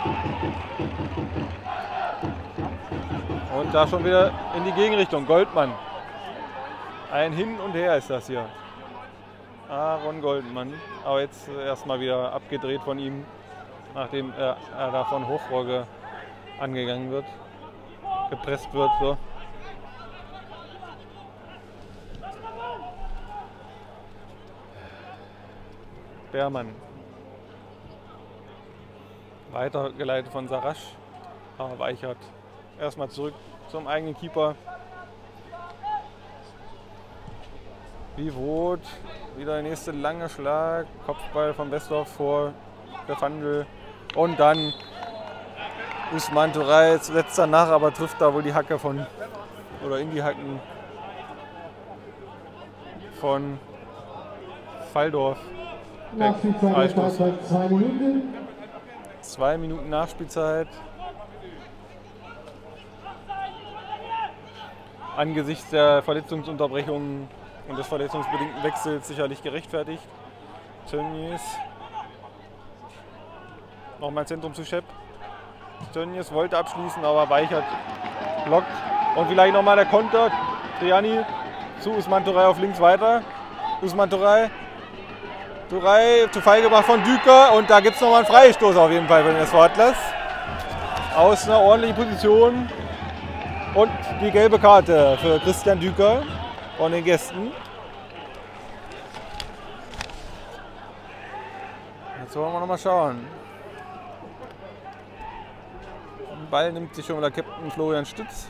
Und da schon wieder in die Gegenrichtung, Goldmann. Ein Hin und Her ist das hier. Aaron Goldmann, aber jetzt erstmal wieder abgedreht von ihm, nachdem er da von Hofrogge angegangen wird, gepresst wird. So. Beermann. Weitergeleitet von Sarasch, aber Weichert. Erstmal zurück zum eigenen Keeper. Wivroth, wieder der nächste lange Schlag, Kopfball von Westdorf vor Stefandl und dann Usman Turay setzt danach, aber trifft da wohl die Hacke von, oder in die Hacken von Falldorf. Nachspielzeit 2 Minuten. 2 Minuten Nachspielzeit. Angesichts der Verletzungsunterbrechung und des verletzungsbedingten Wechsels sicherlich gerechtfertigt. Tönnies. Nochmal Zentrum zu Schepp. Tönnies wollte abschließen, aber Weichert blockt. Und vielleicht nochmal der Konter. Triani zu Usman Turay auf links weiter. Usman Turay Turei zu Fall gebracht von Düker und da gibt es nochmal einen Freistoß auf jeden Fall für den SV Atlas. Aus einer ordentlichen Position und die gelbe Karte für Christian Düker von den Gästen. Jetzt wollen wir noch mal schauen. Den Ball nimmt sich schon der Captain Florian Stütz.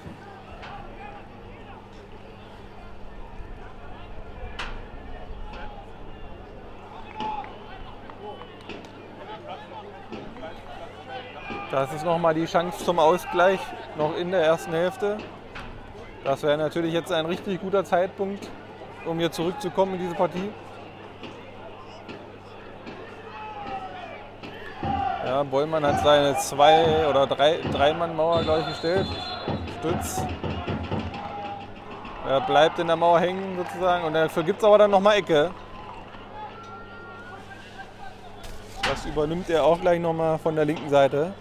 Das ist nochmal die Chance zum Ausgleich, noch in der ersten Hälfte. Das wäre natürlich jetzt ein richtig guter Zeitpunkt, um hier zurückzukommen in diese Partie. Ja, Bollmann hat seine 2- oder 3-Mann-Mauer, glaube ich, gestellt. Stütz. Er bleibt in der Mauer hängen sozusagen und dafür gibt es aber dann nochmal Ecke. Das übernimmt er auch gleich nochmal von der linken Seite.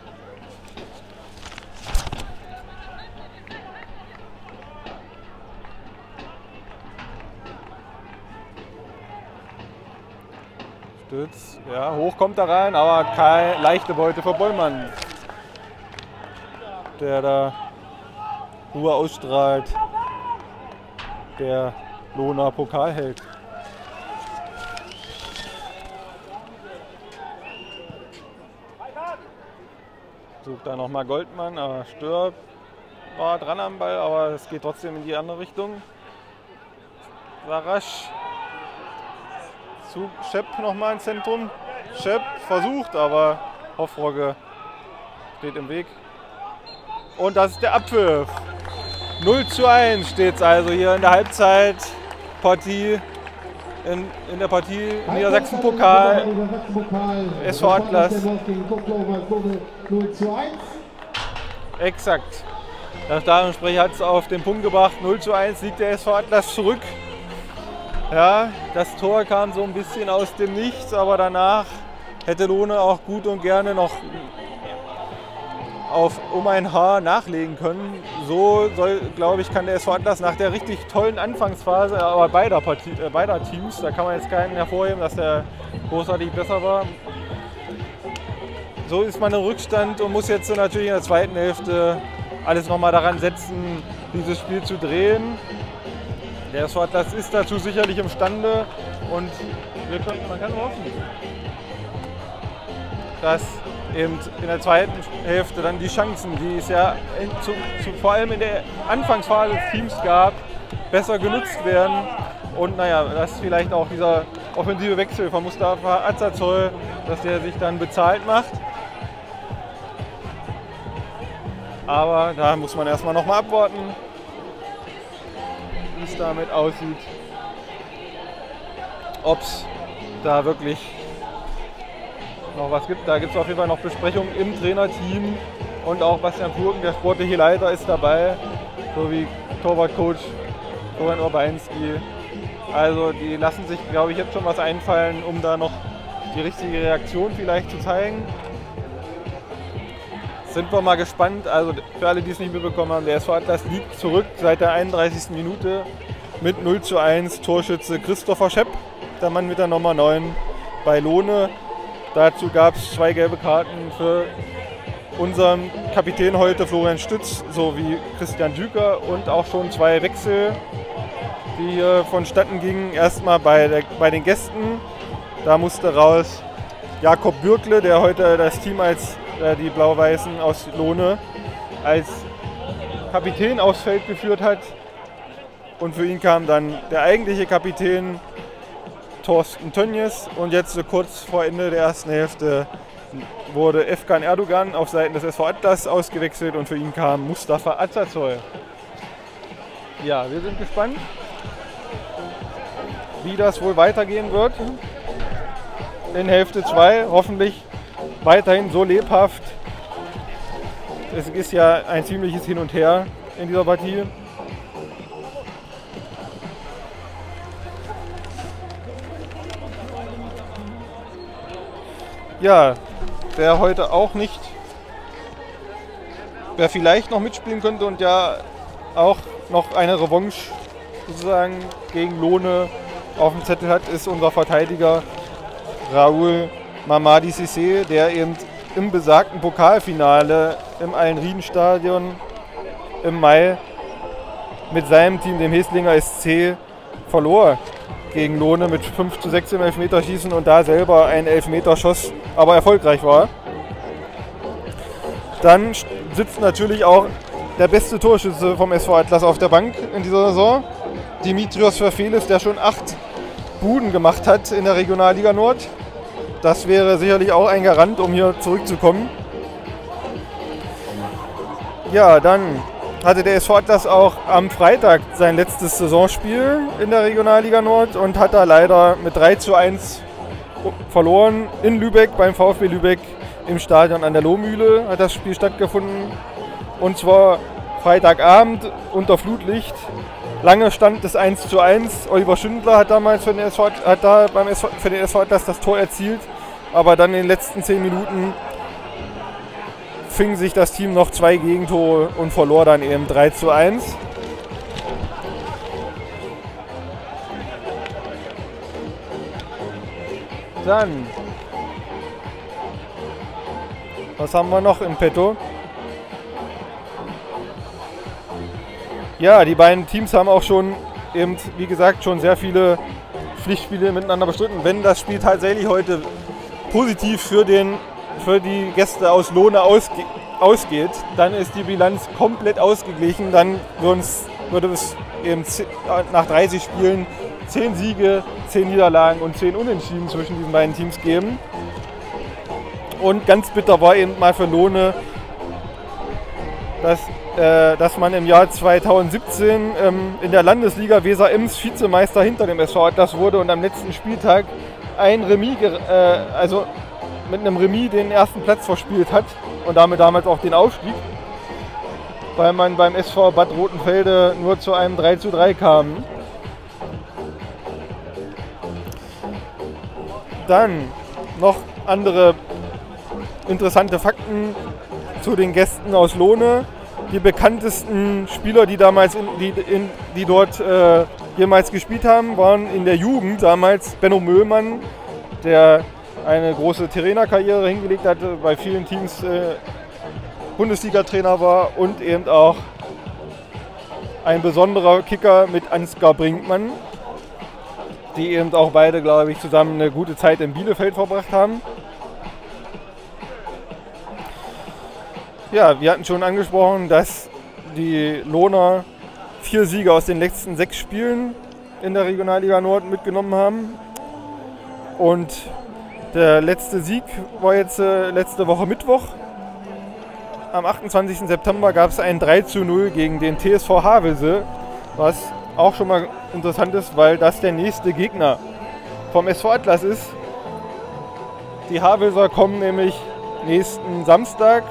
Stütz, ja, hoch kommt er rein, aber keine leichte Beute für Bollmann, der da Ruhe ausstrahlt, der Lohner Pokalheld. Sucht da nochmal Goldmann, aber Stör war dran am Ball, aber es geht trotzdem in die andere Richtung. Sarasch. Zu Schepp nochmal ins Zentrum. Schepp versucht, aber Hoffrogge steht im Weg. Und das ist der Abpfiff. 0:1 steht es also hier in der Halbzeitpartie. In der Partie Niedersachsen-Pokal. SV Atlas. 0:1. Exakt. Der Stadionsprecher hat es auf den Punkt gebracht. 0:1 liegt der SV Atlas zurück. Ja, das Tor kam so ein bisschen aus dem Nichts, aber danach hätte Lohne auch gut und gerne noch um ein Haar nachlegen können. So glaube ich, kann der SV Atlas nach der richtig tollen Anfangsphase, aber beider Teams, da kann man jetzt keinen hervorheben, dass der großartig besser war. So ist man im Rückstand und muss jetzt natürlich in der zweiten Hälfte alles nochmal daran setzen, dieses Spiel zu drehen. Der SV Atlas ist dazu sicherlich imstande und man kann hoffen, dass eben in der zweiten Hälfte dann die Chancen, die es ja vor allem in der Anfangsphase des Teams gab, besser genutzt werden. Und naja, dass vielleicht auch dieser offensive Wechsel von Mustafa Azazoy, dass der sich dann bezahlt macht. Aber da muss man erstmal nochmal abwarten, wie es damit aussieht, ob es da wirklich noch was gibt. Da gibt es auf jeden Fall noch Besprechungen im Trainerteam und auch Bastian Furken, der sportliche Leiter, ist dabei, sowie Torwartcoach Florian Urbanski. Also die lassen sich, glaube ich, jetzt schon was einfallen, um da noch die richtige Reaktion vielleicht zu zeigen. Sind wir mal gespannt. Also für alle, die es nicht mitbekommen haben, der SV Atlas liegt zurück seit der 31. Minute mit 0:1. Torschütze Christopher Schepp, der Mann mit der Nummer 9 bei Lohne. Dazu gab es 2 gelbe Karten für unseren Kapitän heute, Florian Stütz, sowie Christian Düker und auch schon 2 Wechsel, die hier vonstatten gingen. Erstmal bei den Gästen, da musste raus Jakob Bürkle, der heute das Team die Blau-Weißen aus Lohne als Kapitän aufs Feld geführt hat. Und für ihn kam dann der eigentliche Kapitän Thorsten Tönjes. Und jetzt so kurz vor Ende der ersten Hälfte wurde Efkan Erdogan auf Seiten des SV Atlas ausgewechselt und für ihn kam Mustafa Azazoy. Ja, wir sind gespannt, wie das wohl weitergehen wird. In Hälfte 2 hoffentlich weiterhin so lebhaft. Es ist ja ein ziemliches Hin und Her in dieser Partie. Ja, wer heute auch nicht, wer vielleicht noch mitspielen könnte und ja auch noch eine Revanche sozusagen gegen Lohne auf dem Zettel hat, ist unser Verteidiger Raoul Mamadi Cissé, der eben im besagten Pokalfinale im Allenrieden-Stadion im Mai mit seinem Team, dem Heslinger SC, verlor gegen Lohne mit 5:6 im Elfmeterschießen und da selber einen Elfmeter schoss, aber erfolgreich war. Dann sitzt natürlich auch der beste Torschütze vom SV Atlas auf der Bank in dieser Saison, Dimitrios Verfelis, der schon 8 Buden gemacht hat in der Regionalliga Nord. Das wäre sicherlich auch ein Garant, um hier zurückzukommen. Ja, dann hatte der SV Atlas auch am Freitag sein letztes Saisonspiel in der Regionalliga Nord und hat da leider mit 3:1 verloren in Lübeck beim VfB Lübeck im Stadion an der Lohmühle hat das Spiel stattgefunden. Und zwar Freitagabend unter Flutlicht. Lange stand es 1:1. Oliver Schindler hat damals für den SV Atlas das Tor erzielt. Aber dann in den letzten 10 Minuten fing sich das Team noch 2 Gegentore und verlor dann eben 3:1. Dann, was haben wir noch im Petto? Ja, die beiden Teams haben auch schon eben, wie gesagt, schon sehr viele Pflichtspiele miteinander bestritten. Wenn das Spiel tatsächlich heute positiv für die Gäste aus Lohne ausgeht, dann ist die Bilanz komplett ausgeglichen. Dann würde es eben nach 30 Spielen 10 Siege, 10 Niederlagen und 10 Unentschieden zwischen diesen beiden Teams geben. Und ganz bitter war eben mal für Lohne, dass man im Jahr 2017 in der Landesliga Weser-Ems Vizemeister hinter dem SV Atlas wurde und am letzten Spieltag ein Remis, also mit einem Remis den ersten Platz verspielt hat und damit damals auch den Aufstieg, weil man beim SV Bad Rotenfelde nur zu einem 3:3 kam. Dann noch andere interessante Fakten zu den Gästen aus Lohne. Die bekanntesten Spieler, die dort jemals gespielt haben, waren in der Jugend damals Benno Möhlmann, der eine große Trainerkarriere hingelegt hatte, bei vielen Teams Bundesliga-Trainer war und eben auch ein besonderer Kicker mit Ansgar Brinkmann, die eben auch beide, glaube ich, zusammen eine gute Zeit in Bielefeld verbracht haben. Ja, wir hatten schon angesprochen, dass die Lohner 4 Siege aus den letzten 6 Spielen in der Regionalliga Nord mitgenommen haben. Und der letzte Sieg war jetzt letzte Woche Mittwoch. Am 28. September gab es ein 3:0 gegen den TSV Havelse, was auch schon mal interessant ist, weil das der nächste Gegner vom SV Atlas ist. Die Havelser kommen nämlich nächsten Samstag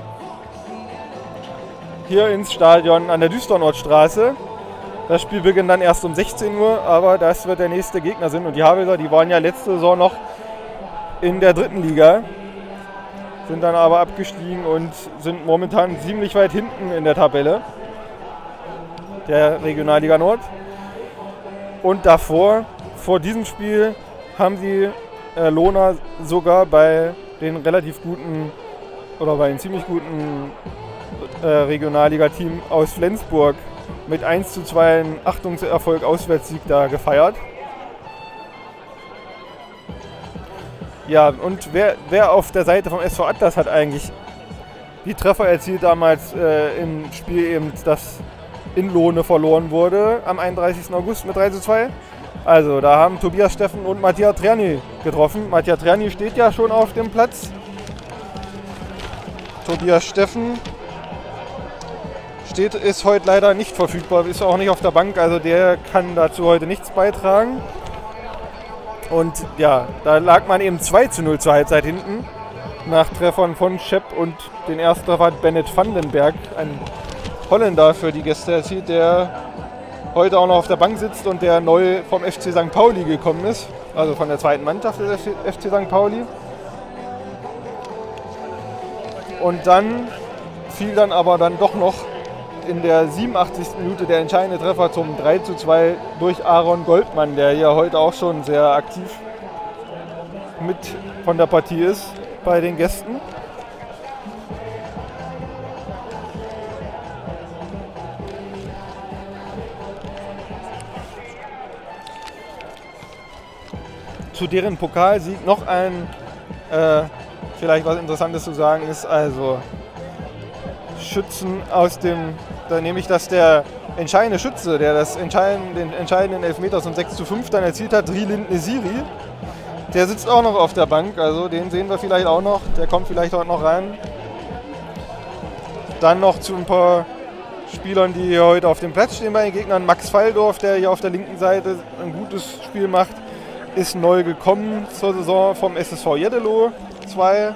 hier ins Stadion an der Düsternortstraße. Das Spiel beginnt dann erst um 16 Uhr, aber das wird der nächste Gegner sein. Und die Havelser, die waren ja letzte Saison noch in der 3. Liga, sind dann aber abgestiegen und sind momentan ziemlich weit hinten in der Tabelle der Regionalliga Nord. Und vor diesem Spiel haben die Lohner sogar bei den bei einem ziemlich guten Regionalliga-Team aus Flensburg mit 1:2 einen Achtungserfolg Auswärtssieg da gefeiert. Ja, und wer auf der Seite vom SV Atlas hat eigentlich die Treffer erzielt damals im Spiel eben, das in Lohne verloren wurde am 31. August mit 3:2? Also da haben Tobias Steffen und Mattia Triani getroffen. Mattia Triani steht ja schon auf dem Platz. Tobias Steffen ist heute leider nicht verfügbar, ist auch nicht auf der Bank, also der kann dazu heute nichts beitragen. Und ja, da lag man eben 2:0 zur Halbzeit hinten, nach Treffern von Schepp und den ersten Treffer hat Bennett Vandenberg, ein Holländer, für die Gäste erzielt, der heute auch noch auf der Bank sitzt und der neu vom FC St. Pauli gekommen ist, also von der zweiten Mannschaft des FC St. Pauli. Und dann fiel dann aber doch noch in der 87. Minute der entscheidende Treffer zum 3:2 durch Aaron Goldmann, der ja heute auch schon sehr aktiv mit von der Partie ist bei den Gästen. Zu deren Pokalsieg noch ein, vielleicht was Interessantes zu sagen ist, also Schützen aus dem, da nehme ich, dass der entscheidende Schütze, der den entscheidenden Elfmeter zum 6:5 dann erzielt hat, Rilin Nesiri, der sitzt auch noch auf der Bank, also den sehen wir vielleicht auch noch, der kommt vielleicht heute noch rein. Dann noch zu ein paar Spielern, die hier heute auf dem Platz stehen bei den Gegnern. Max Falldorf, der hier auf der linken Seite ein gutes Spiel macht, ist neu gekommen zur Saison vom SSV Jeddelo 2.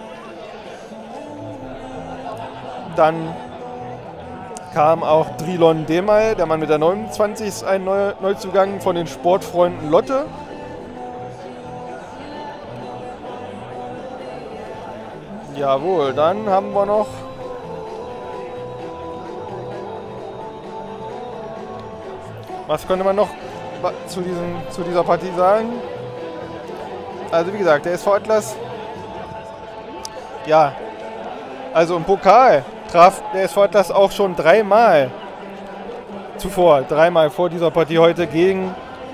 Dann kam auch Drilon Demay, der Mann mit der 29, ist ein Neuzugang von den Sportfreunden Lotte. Jawohl, dann haben wir noch was könnte man noch zu dieser Partie sagen? Also wie gesagt, der SV Atlas, ja, also im Pokal traf der SV Atlas auch schon dreimal vor dieser Partie heute gegen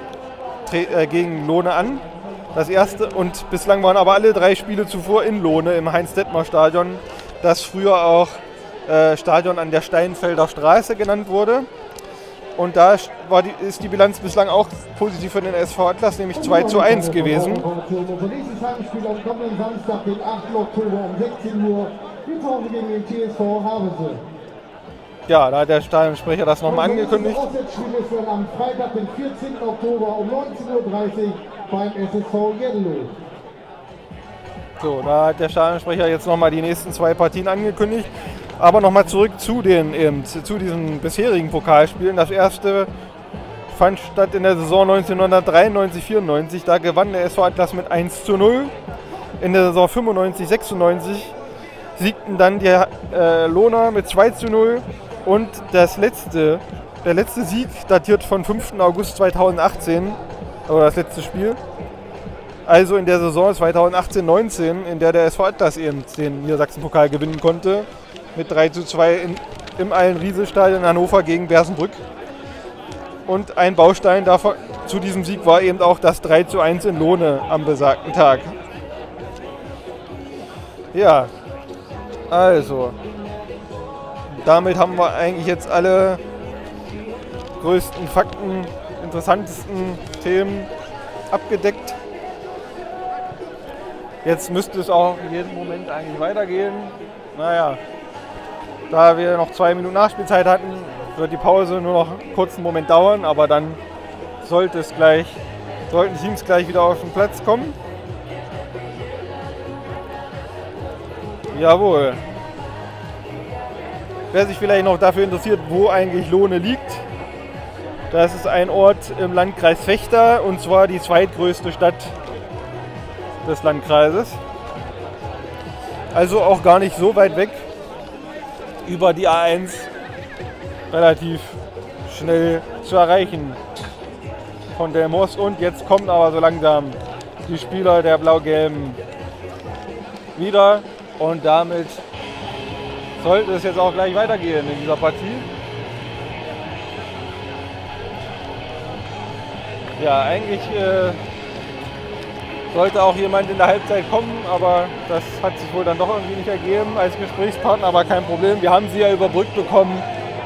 Lohne an. Das erste, und bislang waren aber alle 3 Spiele zuvor in Lohne im Heinz-Detmer-Stadion, das früher auch Stadion an der Steinfelder Straße genannt wurde. Und da ist die Bilanz bislang auch positiv für den SV Atlas, nämlich 2:1 gewesen. Unser nächstes Heimspiel am kommenden Samstag, den 8. Oktober um 16 Uhr, die Pause gegen den TSV Havelse. Ja, da hat der Stadionsprecher das nochmal angekündigt. Das Auswärtsspiel ist dann am Freitag, den 14. Oktober um 19:30 Uhr beim SSV Jeddelo. So, da hat der Stadionsprecher jetzt nochmal die nächsten 2 Partien angekündigt. Aber nochmal zurück zu diesen bisherigen Pokalspielen. Das erste fand statt in der Saison 1993/94. Da gewann der SV Atlas mit 1:0. In der Saison 95/96 siegten dann die Lohner mit 2:0. Und der letzte Sieg datiert von 5. August 2018, oder das letzte Spiel. Also in der Saison 2018/19, in der SV Atlas eben den Niedersachsen-Pokal gewinnen konnte. Mit 3:2 im Allen-Riesel-Stadion in Hannover gegen Bersenbrück. Und ein Baustein zu diesem Sieg war eben auch das 3:1 in Lohne am besagten Tag. Ja, also, damit haben wir eigentlich jetzt alle größten Fakten, interessantesten Themen abgedeckt. Jetzt müsste es auch in jedem Moment eigentlich weitergehen. Naja, da wir noch 2 Minuten Nachspielzeit hatten, wird die Pause nur noch einen kurzen Moment dauern, aber dann sollten die Teams gleich wieder auf den Platz kommen. Jawohl. Wer sich vielleicht noch dafür interessiert, wo eigentlich Lohne liegt, das ist ein Ort im Landkreis Vechta, und zwar die zweitgrößte Stadt des Landkreises. Also auch gar nicht so weit weg, über die A1 relativ schnell zu erreichen von Delmhorst. Und jetzt kommen aber so langsam die Spieler der Blau-Gelben wieder, und damit sollte es jetzt auch gleich weitergehen in dieser Partie. Ja, eigentlich sollte auch jemand in der Halbzeit kommen, aber das hat sich wohl dann doch irgendwie nicht ergeben als Gesprächspartner, aber kein Problem. Wir haben sie ja überbrückt bekommen.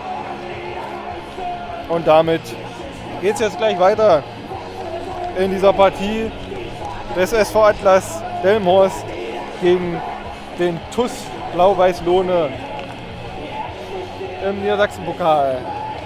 Und damit geht es jetzt gleich weiter in dieser Partie des SV Atlas Delmhorst gegen den TuS Blau-Weiß Lohne im Niedersachsen-Pokal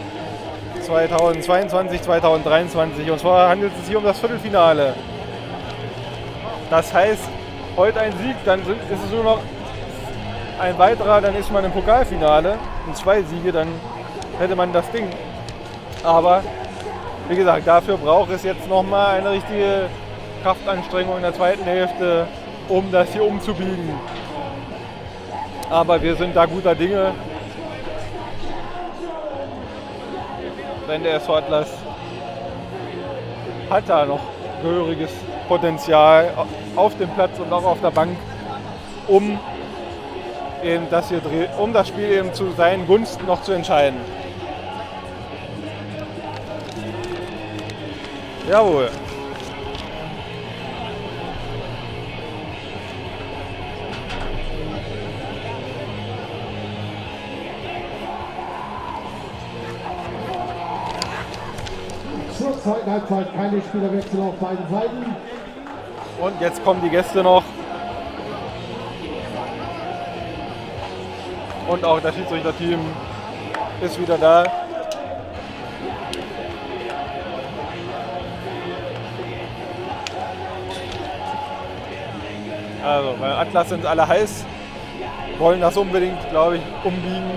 2022/2023. Und zwar handelt es sich um das Viertelfinale. Das heißt, heute ein Sieg, dann ist es nur noch ein weiterer, dann ist man im Pokalfinale. Und 2 Siege, dann hätte man das Ding. Aber wie gesagt, dafür braucht es jetzt nochmal eine richtige Kraftanstrengung in der zweiten Hälfte, um das hier umzubiegen. Aber wir sind da guter Dinge. Denn der SV Atlas hat da noch gehöriges Potenzial auf dem Platz und auch auf der Bank, um eben das Spiel eben zu seinen Gunsten noch zu entscheiden. Jawohl. Zur zweiten Halbzeit keine Spielerwechsel auf beiden Seiten. Und jetzt kommen die Gäste noch. Und auch das Schiedsrichterteam ist wieder da. Also beim Atlas sind alle heiß, wollen das unbedingt, glaube ich, umbiegen.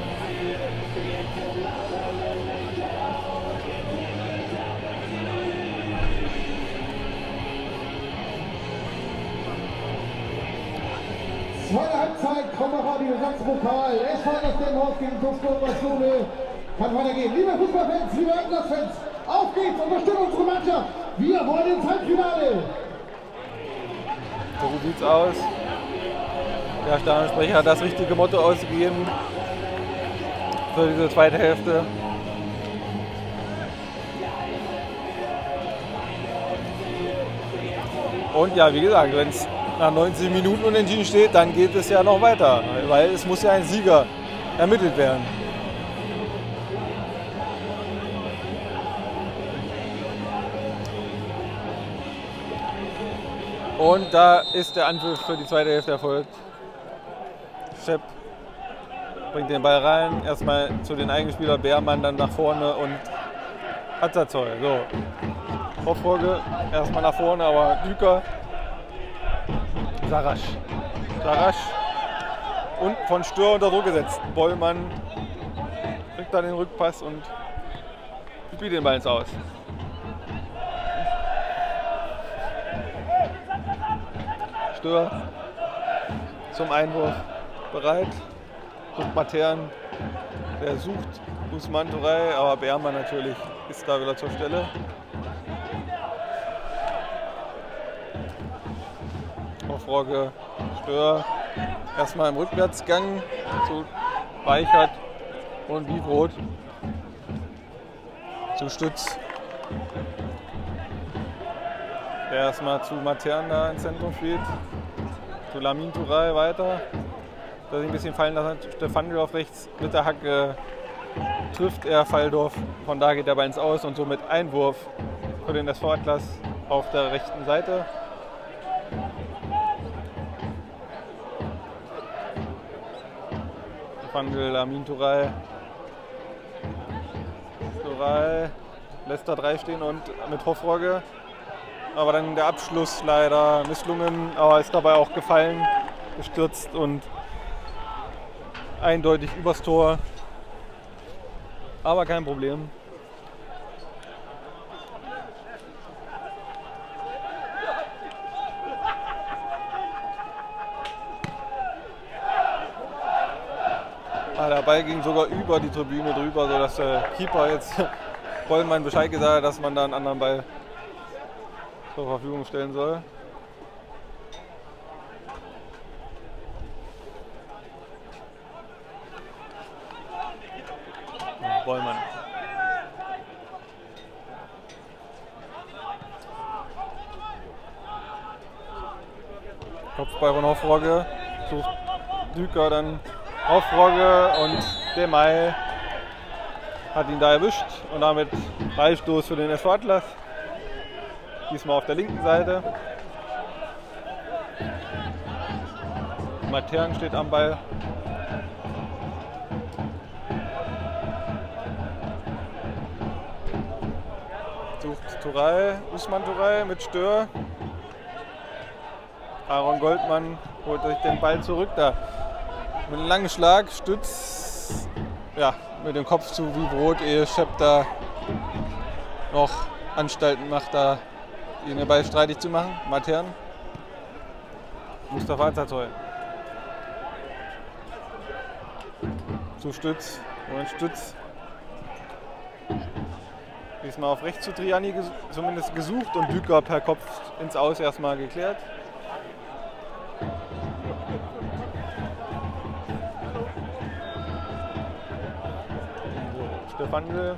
Zweite Halbzeit, Krombacher, Sachsenpokal, SV Atlas Delmenhorst gegen Tusko Barcelona. Kann weitergehen. Liebe Fußballfans, liebe Atlas-Fans, auf geht's, unterstützt unsere Mannschaft. Wir wollen ins Halbfinale. So sieht's aus. Der Stadionsprecher hat das richtige Motto ausgegeben für diese zweite Hälfte. Und ja, wie gesagt, wenn es nach 90 Minuten unentschieden steht, dann geht es ja noch weiter, weil es muss ja ein Sieger ermittelt werden. Und da ist der Anpfiff für die zweite Hälfte erfolgt. Schepp bringt den Ball rein, erstmal zu den Eigenspieler, Beermann dann nach vorne und Atzazoy. So, Hoffolge erstmal nach vorne, aber Düker, Sarasch und von Stör unter Druck gesetzt. Bollmann kriegt dann den Rückpass und spielt den Ball ins Aus. Stör zum Einwurf bereit, sucht Matern, der sucht Usman Turay, aber Beermann natürlich ist da wieder zur Stelle. Hofrogge, Stör, erstmal im Rückwärtsgang zu Weichert und Wiebrot zu Stütz. Der erstmal zu Matern da ins Zentrum spielt, zu Lamin Turay weiter. Da sich ein bisschen fallen lassen, Stefan auf rechts mit der Hacke trifft er Falldorf. Von da geht der Ball ins Aus und somit Einwurf für den SV Atlas auf der rechten Seite. Lamin Turay lässt da 3 stehen und mit Hofrogge. Aber dann der Abschluss leider misslungen, aber ist dabei auch gefallen, gestürzt und eindeutig übers Tor. Aber kein Problem. Der Ball ging sogar über die Tribüne drüber, sodass der Keeper jetzt Bollmann Bescheid gesagt hat, dass man da einen anderen Ball zur Verfügung stellen soll. Bollmann. Kopfball von Hofrogge, sucht Düker dann Hofrogge und Demay hat ihn da erwischt und damit Freistoß für den SV Atlas. Diesmal auf der linken Seite. Matern steht am Ball. Sucht Turay, Usman Turay mit Stör. Aaron Goldmann holt sich den Ball zurück da. Mit einem langen Schlag, Stütz, ja, mit dem Kopf zu wie Brot, ehe Schepp da noch Anstalten macht, da den Ball streitig zu machen. Matern, Mustafa Atzazoy. Zu Stütz, Moment, Stütz. Diesmal auf rechts zu Triani zumindest gesucht und Düker per Kopf ins Aus erstmal geklärt. Stefandl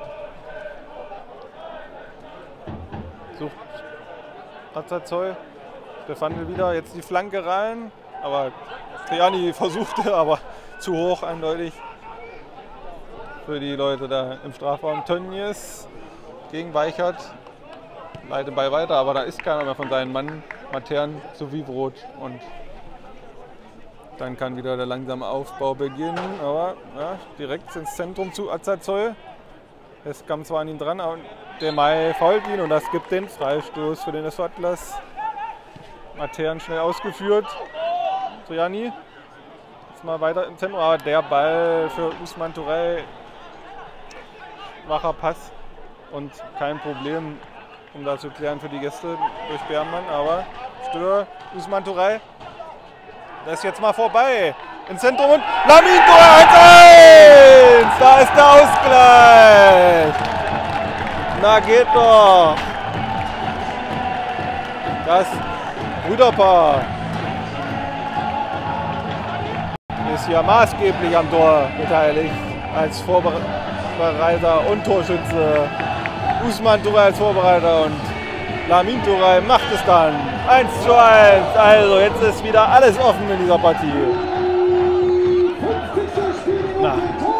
sucht Azazoy. Stefandl wieder, jetzt die Flanke rein, aber Triani versuchte, aber zu hoch eindeutig für die Leute da im Strafraum. Tönnies gegen Weichert, leitet den Ball weiter, aber da ist keiner mehr von seinen Mann. Matern zu Wievrot und dann kann wieder der langsame Aufbau beginnen, aber ja, direkt ins Zentrum zu Azazoy. Es kam zwar an ihn dran, aber der Mai fault ihn und das gibt den Freistoß für den SV Atlas. Matern schnell ausgeführt. Triani jetzt mal weiter im Zentrum, aber der Ball für Usman Turay. Schwacher Pass und kein Problem, um da zu klären für die Gäste durch Bernmann, aber Stör, Usman Turay. Das ist jetzt mal vorbei. Ins Zentrum und Lamin Turay 1-1! Da ist der Ausgleich! Na geht doch! Das Brüderpaar ist ja maßgeblich am Tor beteiligt als Vorbereiter und Torschütze. Usman Turay als Vorbereiter und Lamin Turay macht es dann. 1:1. Also jetzt ist wieder alles offen in dieser Partie. Na.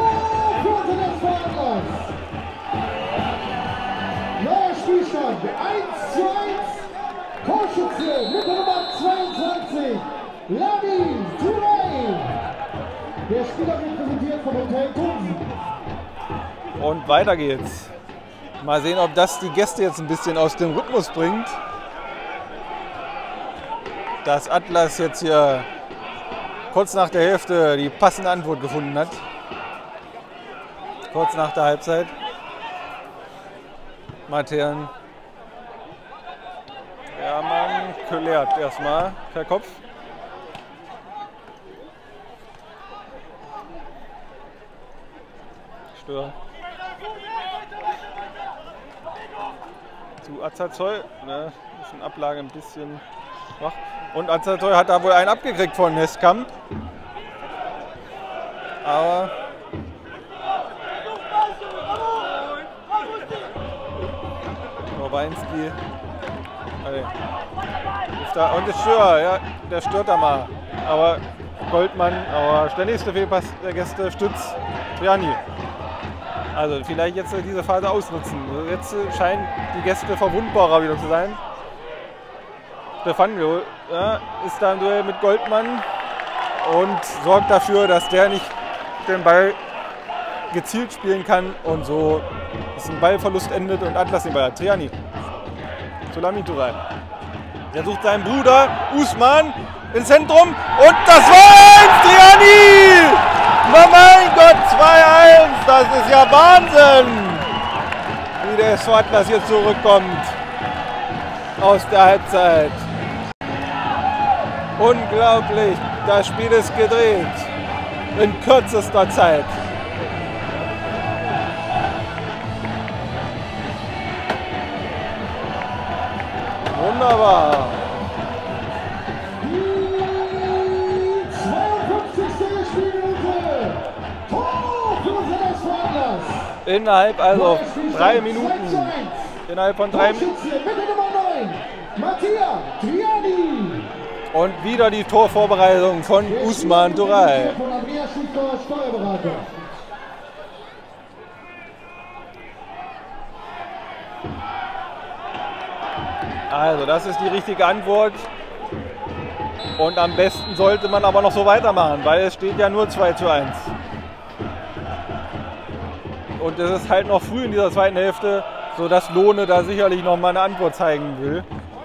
Neuer Spielstand 1:1. Torschütze mit der Nummer 22. Lamin Turay. Der Spieler wird präsentiert von Hotel Thomsen. Und weiter geht's. Mal sehen, ob das die Gäste jetzt ein bisschen aus dem Rhythmus bringt. Dass Atlas jetzt hier kurz nach der Hälfte die passende Antwort gefunden hat. Kurz nach der Halbzeit. Matern. Hermann Köllert erstmal per Kopf. Stör. Zu Azazoy. Ne, ist Ablage ein bisschen schwach. Und Azazoy hat da wohl einen abgekriegt von Heskamp. Aber Nowinski. Und der Stör, ja, der stört da mal. Aber Goldmann, aber der nächste Fehlpass der Gäste stützt Triani. Also vielleicht jetzt diese Phase ausnutzen. Jetzt scheinen die Gäste verwundbarer wieder zu sein. Stefandl ist da im Duell mit Goldmann und sorgt dafür, dass der nicht den Ball gezielt spielen kann und so ist ein Ballverlust endet und Atlas den Ball hat. Triani zu Lamin Turay. Der sucht seinen Bruder Usman ins Zentrum und das war 1! Triani! Oh mein Gott, 2:1! Das ist ja Wahnsinn! Wie der SV Atlas jetzt zurückkommt aus der Halbzeit. Unglaublich, das Spiel ist gedreht in kürzester Zeit. Wunderbar. Die 52. Spielminute. Tor für unser SV Atlas. Innerhalb also 3 Minuten. Innerhalb von 3 Minuten. Mit der Nummer 9, Mattia Triani. Und wieder die Torvorbereitung von Usman Turay. Von Andreas Schuster, Steuerberater. Also das ist die richtige Antwort. Und am besten sollte man aber noch so weitermachen, weil es steht ja nur 2:1. Und es ist halt noch früh in dieser zweiten Hälfte, sodass Lohne da sicherlich noch mal eine Antwort zeigen will.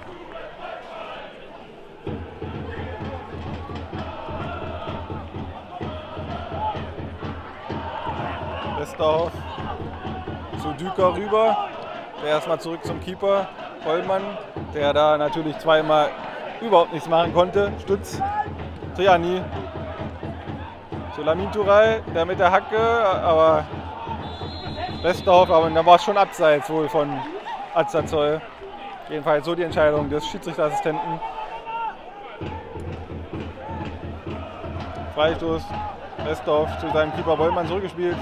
Westerhoff zu Düker rüber. Der erstmal zurück zum Keeper. Vollmann, der da natürlich zweimal überhaupt nichts machen konnte. Stütz. Triani. Zu Lamin Turay, der mit der Hacke, aber Westerhoff, aber da war es schon abseits wohl von Azazoll. Jedenfalls so die Entscheidung des Schiedsrichterassistenten. Freistoß, Westerhoff zu seinem Keeper Bollmann zurückgespielt.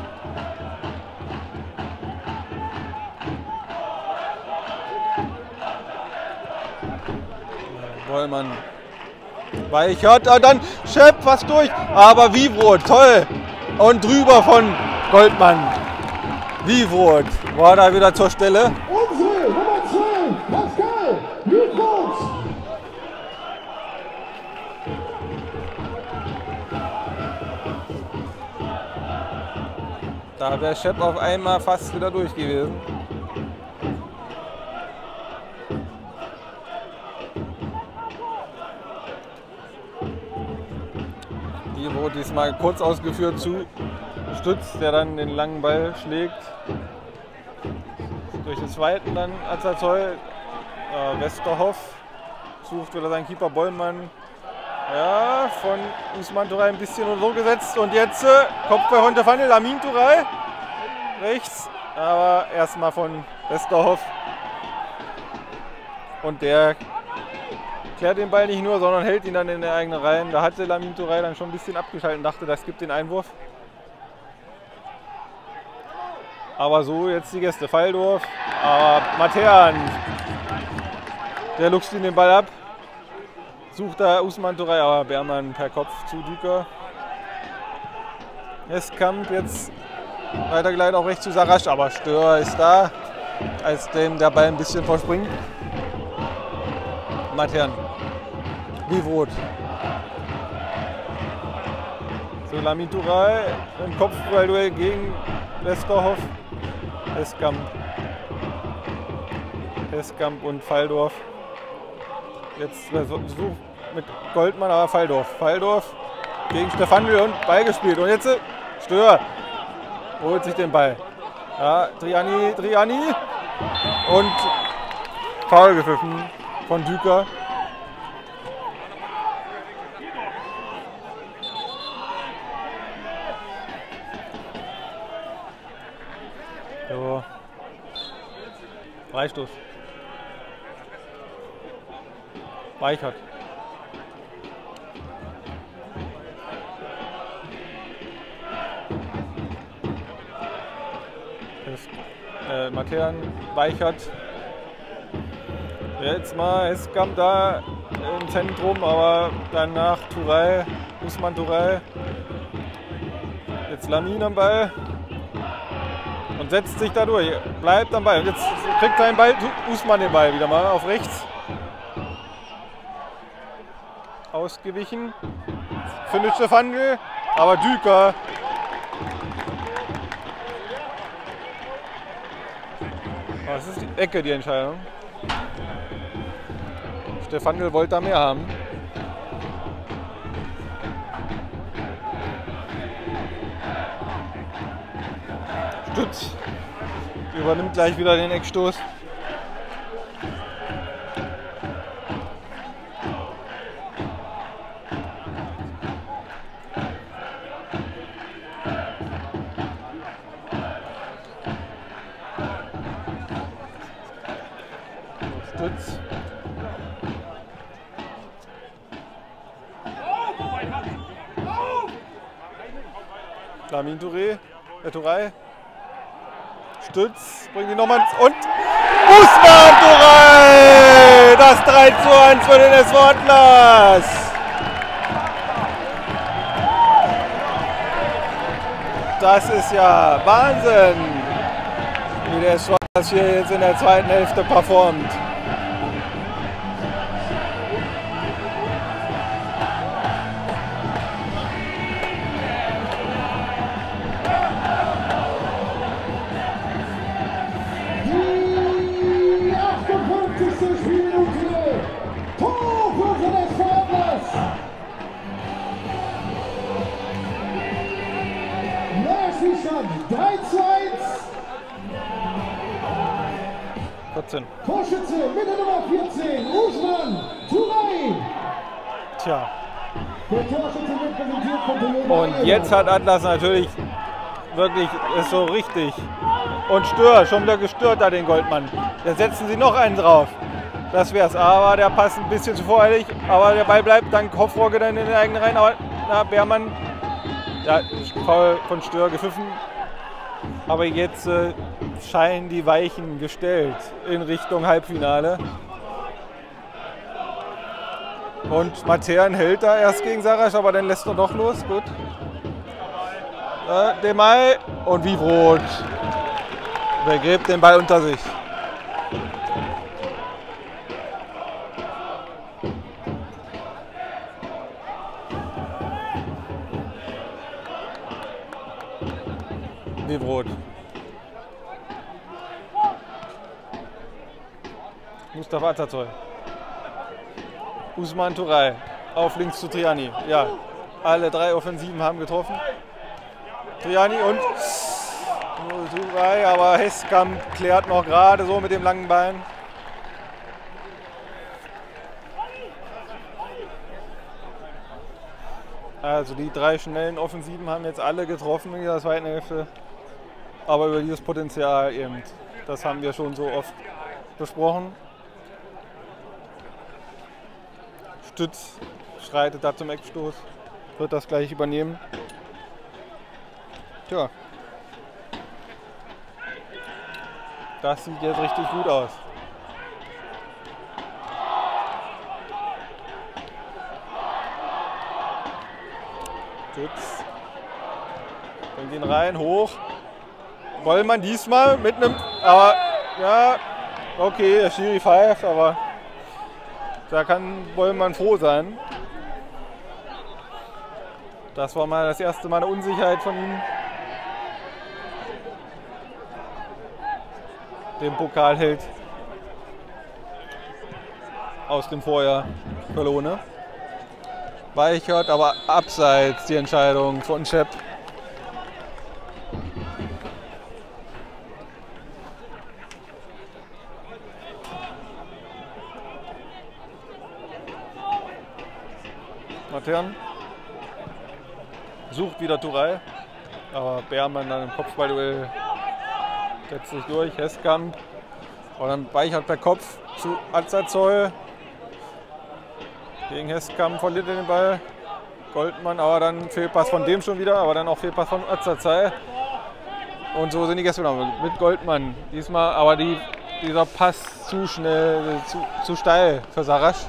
Bollmann weichert, dann Schepp fast durch, aber Wievrot, toll! Und drüber von Goldmann. Wievrot war da wieder zur Stelle. Unsere Nummer 2, Pascal Wievrot. Da wäre Schepp auf einmal fast wieder durch gewesen. Wievrot diesmal kurz ausgeführt zu Stütz, der dann den langen Ball schlägt. Durch den zweiten dann Azazoll. Westerhoff sucht wieder seinen Keeper Bollmann. Ja, von Usman Turay ein bisschen unter Druck gesetzt. Und jetzt Kopfball von Stefan Lamin Turay. Rechts, aber erstmal von Westerhoff. Und der klärt den Ball nicht nur, sondern hält ihn dann in der eigenen Reihen. Da hatte Lamin Turay dann schon ein bisschen abgeschaltet und dachte, das gibt den Einwurf. Aber so jetzt die Gäste, Falldorf. Aber Matern, der luchst ihn den Ball ab. Sucht da Usman Turay, aber Beermann per Kopf zu Düker. Heskamp jetzt weitergeleitet auch rechts zu Sarasch, aber Stör ist da, als dem der Ball ein bisschen verspringt. Matern. Wievrot. So, Lamin Turay im Kopfballduell gegen Westerhoff. Heskamp und Falldorf. Jetzt versucht mit Goldmann, aber Falldorf gegen Stefandl und Ball gespielt. Und jetzt Stör holt sich den Ball. Ja, Triani und Foul gepfiffen von Düker. So. Freistoß. Weichert. Matern weichert. Jetzt mal Heskamp da im Zentrum, aber danach Turay, Usman Turay. Jetzt Lamin am Ball. Und setzt sich da durch, bleibt am Ball. Und jetzt kriegt sein Ball, Usman den Ball wieder mal auf rechts. Ausgewichen. Findet Stefandl, aber Düker. Das ist die Ecke, die Entscheidung. Stefandl wollte da mehr haben. Stütz übernimmt gleich wieder den Eckstoß. Stütz. Lamin Turay. Stütz, bringt die nochmal und Usman Turay! Das 3:1 für den SV Atlas. Das ist ja Wahnsinn, wie der SV Atlas hier jetzt in der zweiten Hälfte performt. Torschütze mit der Nummer 14, Usman Turay. Tja. Der Torschütze wird präsentiert von Toyota. Und jetzt hat Atlas natürlich wirklich es so richtig Und Stör, schon wieder gestört da den Goldmann. Jetzt setzen sie noch einen drauf. Das wär's. Aber der passt ein bisschen zu voreilig. Aber der Ball bleibt dank Hofrogge dann in den eigenen Reihen. Aber na, Beermann, ja, Foul von Stör gepfiffen. Aber jetzt scheinen die Weichen gestellt in Richtung Halbfinale. Und Matern hält da erst gegen Sarasch, aber dann lässt er doch los. Gut. Demay und Wievrot begräbt den Ball unter sich. Wievrot. Mustafa Atatürk. Usman Turay auf links zu Triani. Ja, alle drei Offensiven haben getroffen. Triani und Turay, aber Heskamp klärt noch gerade so mit dem langen Bein. Also die drei schnellen Offensiven haben jetzt alle getroffen in dieser zweiten Hälfte. Aber über dieses Potenzial eben, das haben wir schon so oft besprochen. Stütz schreitet da zum Eckstoß, wird das gleich übernehmen. Tja, das sieht jetzt richtig gut aus. Stütz bringt ihn rein, hoch. Bollmann diesmal mit einem, aber ja, okay, der Schiri pfeift, aber da kann Bollmann froh sein. Das war mal das erste Mal eine Unsicherheit von ihm. Den Pokal hält aus dem Vorjahr Cologne. Weichert, aber abseits die Entscheidung von Schepp. Matern sucht wieder Turay, aber Beermann dann im Kopfballduell setzt sich durch. Heskamp und dann Weichert per Kopf zu Azazoy. Gegen Heskamp verliert er den Ball. Goldmann, aber dann Fehlpass von dem schon wieder, aber dann auch Fehlpass von Azazoy. Und so sind die Gäste mit Goldmann. Diesmal aber dieser Pass zu schnell, zu steil für Sarasch.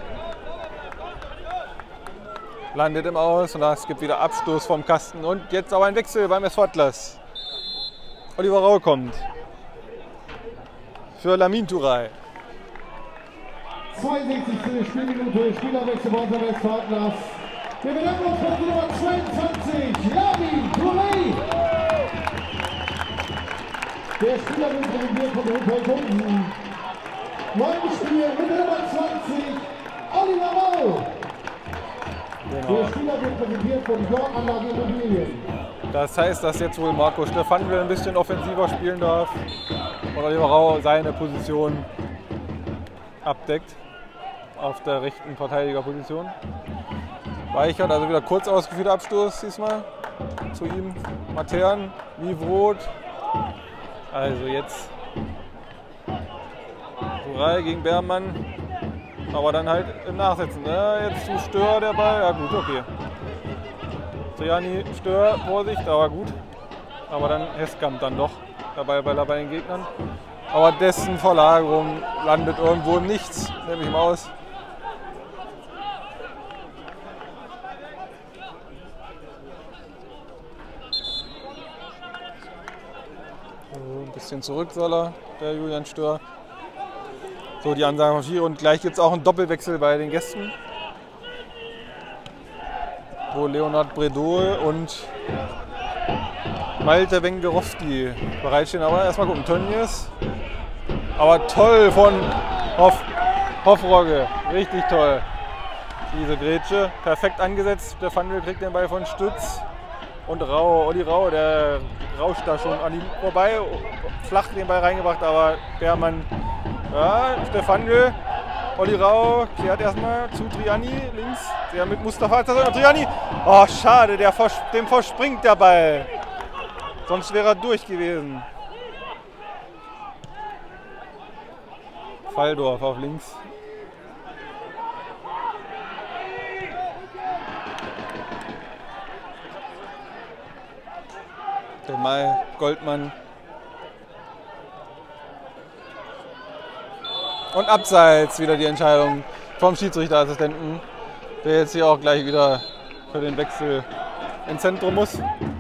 Landet im Aus und es gibt wieder Abstoß vom Kasten. Und jetzt aber ein Wechsel beim SV Atlas. Oliver Rau kommt für Lamin Turay. 62. Spielminute, Spielerwechsel bei unserem SV Atlas. Wir bedanken uns für die Nummer 22, Lamin Turay. Der Spieler wird präsentiert von Rupert Bunsen. Neues Spiel mit der Nummer 20, Oliver Rau. Genau. Der Spieler wird präsentiert von Jordanlage Immobilien. Das heißt, dass jetzt wohl Marco Stefandl ein bisschen offensiver spielen darf und Oliver Rau seine Position abdeckt auf der rechten Verteidigerposition. Weichert, also wieder kurz ausgeführter Abstoß diesmal zu ihm. Matern, Wievrot. Also jetzt Turay gegen Beermann. Aber dann halt im Nachsetzen. Ja, jetzt zu Stör der Ball. Ja gut, okay. Triani, Stör, Vorsicht, aber gut. Aber dann Heskamp dann doch dabei bei den Gegnern. Aber dessen Verlagerung landet irgendwo im Nichts, nehme ich mal aus. So, ein bisschen zurück soll er, der Julian Stör. So, die Ansage von Schiri und gleich gibt es auch einen Doppelwechsel bei den Gästen. Wo Leonard Bredol und Malte Wengerowski bereitstehen. Aber erstmal gucken, Tönnies. Aber toll von Hofrogge, richtig toll. Diese Grätsche, perfekt angesetzt. Der Fandel kriegt den Ball von Stütz. Und Olli Rau, der rauscht da schon an ihm vorbei. Flach den Ball reingebracht, aber Beermann. Ja, Stefandl, Olli Rau klärt erstmal zu Triani links. Der mit Mustafa Triani. Oh, schade, dem verspringt der Ball. Sonst wäre er durch gewesen. Falldorf auf links. Der Mai Goldmann. Und abseits wieder die Entscheidung vom Schiedsrichterassistenten, der jetzt hier auch gleich wieder für den Wechsel ins Zentrum muss.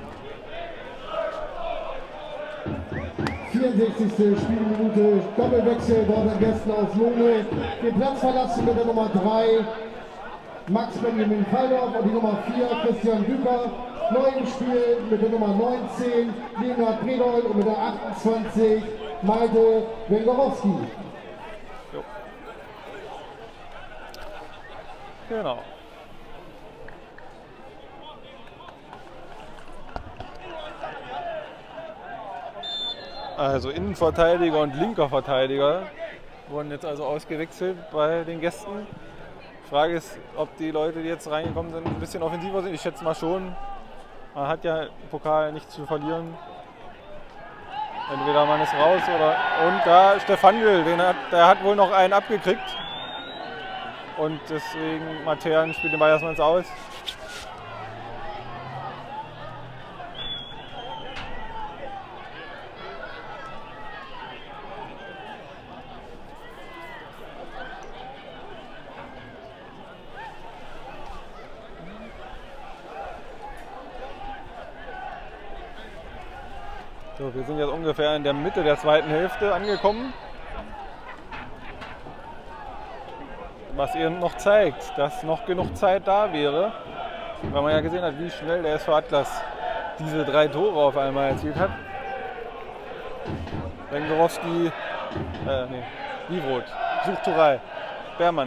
64. Spielminute, Doppelwechsel bei den Gästen aus Lohne. Den Platz verlassen mit der Nummer 3 Max Benjamin Falldorf und die Nummer 4 Christian Düker. Neu im Spiel mit der Nummer 19 Leonhard Bredoll und mit der 28 Malte Wengorowski. Genau. Also Innenverteidiger und linker Verteidiger wurden jetzt also ausgewechselt bei den Gästen. Die Frage ist, ob die Leute, die jetzt reingekommen sind, ein bisschen offensiver sind. Ich schätze mal schon. Man hat ja im Pokal nichts zu verlieren. Entweder man ist raus oder... Und da Stefangel, der hat wohl noch einen abgekriegt. Und deswegen Matern spielt den Ball erstmal ins Aus. So, wir sind jetzt ungefähr in der Mitte der zweiten Hälfte angekommen. Was eben noch zeigt, dass noch genug Zeit da wäre, weil man ja gesehen hat, wie schnell der SV Atlas diese 3 Tore auf einmal erzielt hat. Wengorowski, Wivroth, Suchturei, Bermann.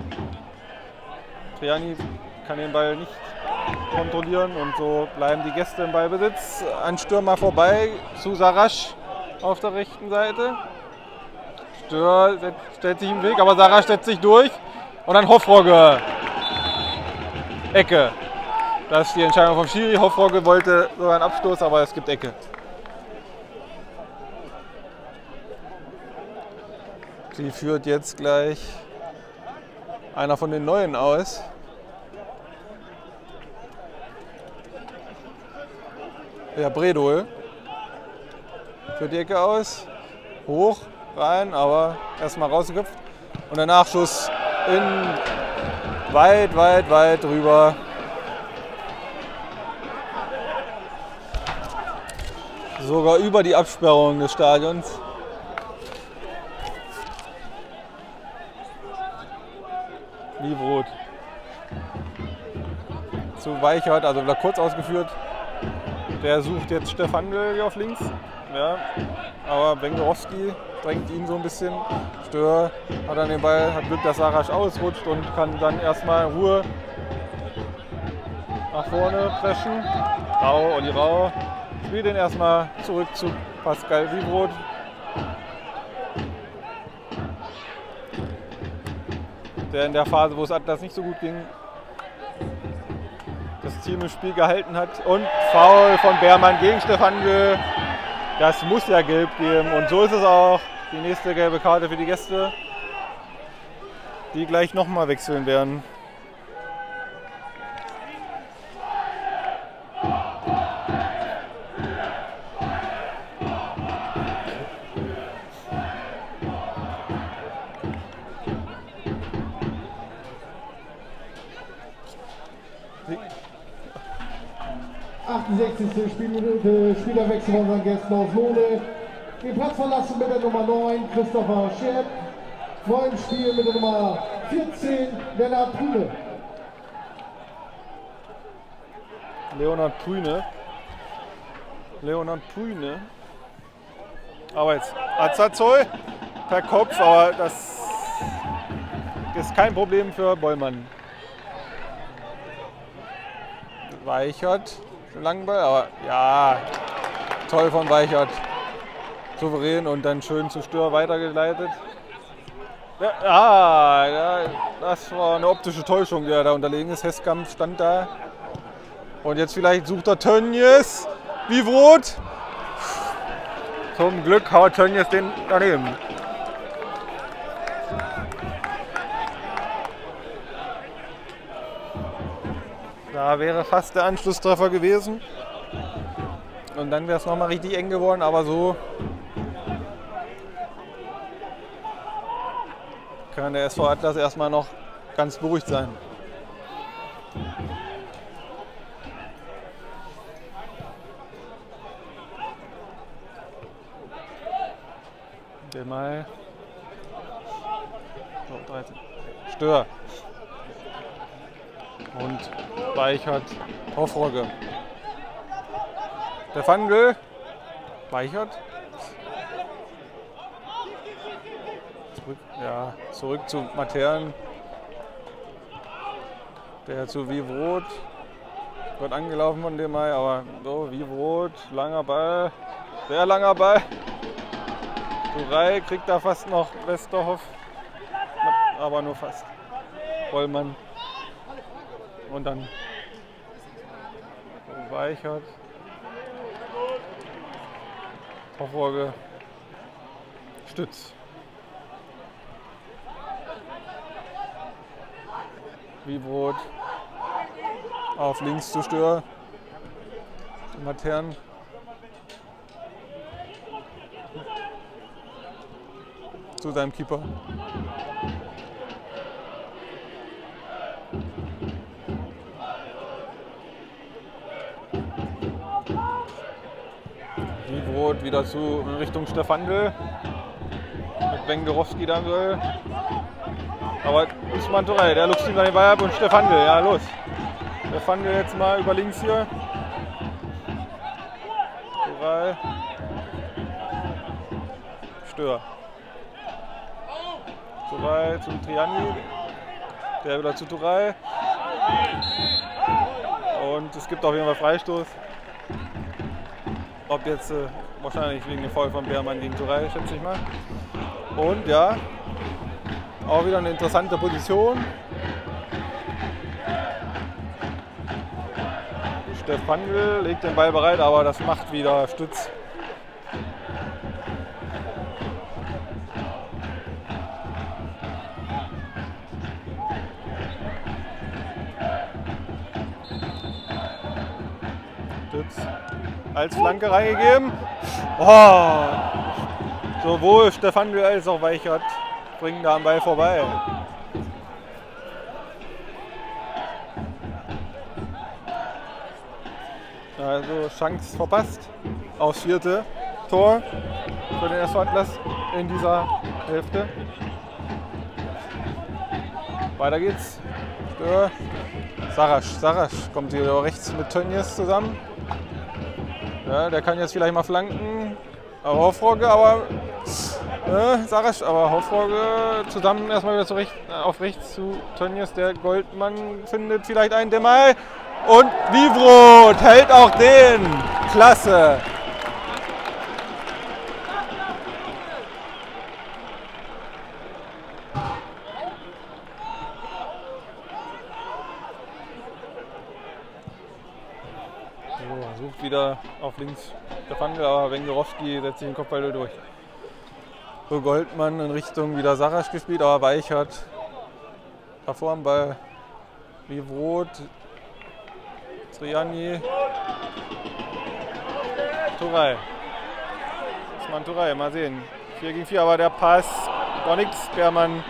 Triani kann den Ball nicht kontrollieren und so bleiben die Gäste im Ballbesitz. Ein Stürmer vorbei zu Sarasch auf der rechten Seite. Stör stellt sich im Weg, aber Sarasch setzt sich durch. Und dann Hoffrogge. Ecke. Das ist die Entscheidung vom Schiri. Hoffrogge wollte sogar einen Abstoß, aber es gibt Ecke. Sie führt jetzt gleich einer von den Neuen aus. Der Bredoll führt die Ecke aus. Hoch, rein, aber erstmal rausgeköpft. Und der Nachschuss in weit drüber. Sogar über die Absperrung des Stadions. Wivroth zu Weichert, also wieder kurz ausgeführt. Der sucht jetzt Stefangel hier auf links. Ja, aber Wengorowski drängt ihn so ein bisschen. Stör hat dann den Ball, hat Glück, dass Sarasch ausrutscht und kann dann erstmal in Ruhe nach vorne preschen. Rau, Olli Rau spielt den erstmal zurück zu Pascal Wivroth. Der in der Phase, wo es Atlas nicht so gut ging, das Team im Spiel gehalten hat. Und Foul von Bermann gegen Stefangel. Das muss ja gelb geben und so ist es auch. Die nächste gelbe Karte für die Gäste, die gleich nochmal wechseln werden. Die 68. Spielminute, Spielerwechsel von unseren Gästen aus Lohne. Den Platz verlassen mit der Nummer 9, Christopher Scherb. Neu im Spiel mit der Nummer 14, Leonhard Prüne. Leonhard Prüne. Aber jetzt Azazoy per Kopf, aber das ist kein Problem für Bollmann. Weichert, langen Ball, aber ja, toll von Weichert. Souverän und dann schön zu Stör weitergeleitet. Ja, das war eine optische Täuschung, die da unterlegen ist. Heskamp stand da. Und jetzt vielleicht sucht er Tönnies. Wivroth. Zum Glück haut Tönnies den daneben. Da wäre fast der Anschlusstreffer gewesen. Und dann wäre es nochmal richtig eng geworden, aber so kann der SV Atlas erstmal noch ganz beruhigt sein. Demay. So, 13. Stör. Und Weichert, Hofrogge. Der Fandl. Weichert. Zurück zu Matern. Der zu Wievrot. Wird angelaufen von Demay, aber so, Wievrot, langer Ball. Sehr langer Ball. Turei kriegt da fast noch Westerhoff, aber nur fast. Bollmann. Und dann Weichert. Hofrogge. Stütz. Wievrot. Auf links zu Stör. Matern. Zu seinem Keeper. Wievrot wieder zu Richtung Stefandl. Mit Wengerowski dann soll. Aber Usman Turei, der luchst ihm dann den Ball ab und Stefandl, ja los. Stefandl jetzt mal über links hier. Turei. Stör. Turei zum Triani. Der wieder zu Turei. Und es gibt auf jeden Fall Freistoß. Ob jetzt wahrscheinlich wegen dem Foul von Beermann gegen Turei, schätze ich mal. Und ja, auch wieder eine interessante Position. Stefandl legt den Ball bereit, aber das macht wieder Stütz. Stütz als Flanke reingegeben. Oh, sowohl Stefandl als auch Weichert bringen da am Ball vorbei. Also Chance verpasst aufs 4. Tor für den SV Atlas in dieser Hälfte. Weiter geht's. Stör. Sarasch kommt hier rechts mit Tönnies zusammen. Ja, der kann jetzt vielleicht mal flanken. Aber Hofrogge, Sarasch, aber Hofrogge zusammen erstmal wieder auf rechts zu Tönnies. Der Goldmann findet vielleicht einen Demay. Und Wievrot hält auch den. Klasse. So, sucht wieder auf links der Fandl, aber Wengerowski setzt sich den Kopfball durch. So, Goldmann in Richtung wieder Sarasch gespielt, aber Weichert davor am Ball. Wievrot. Triani. Turei. Usman Turei, mal sehen. 4 gegen 4, aber der Pass war nichts. Beermann.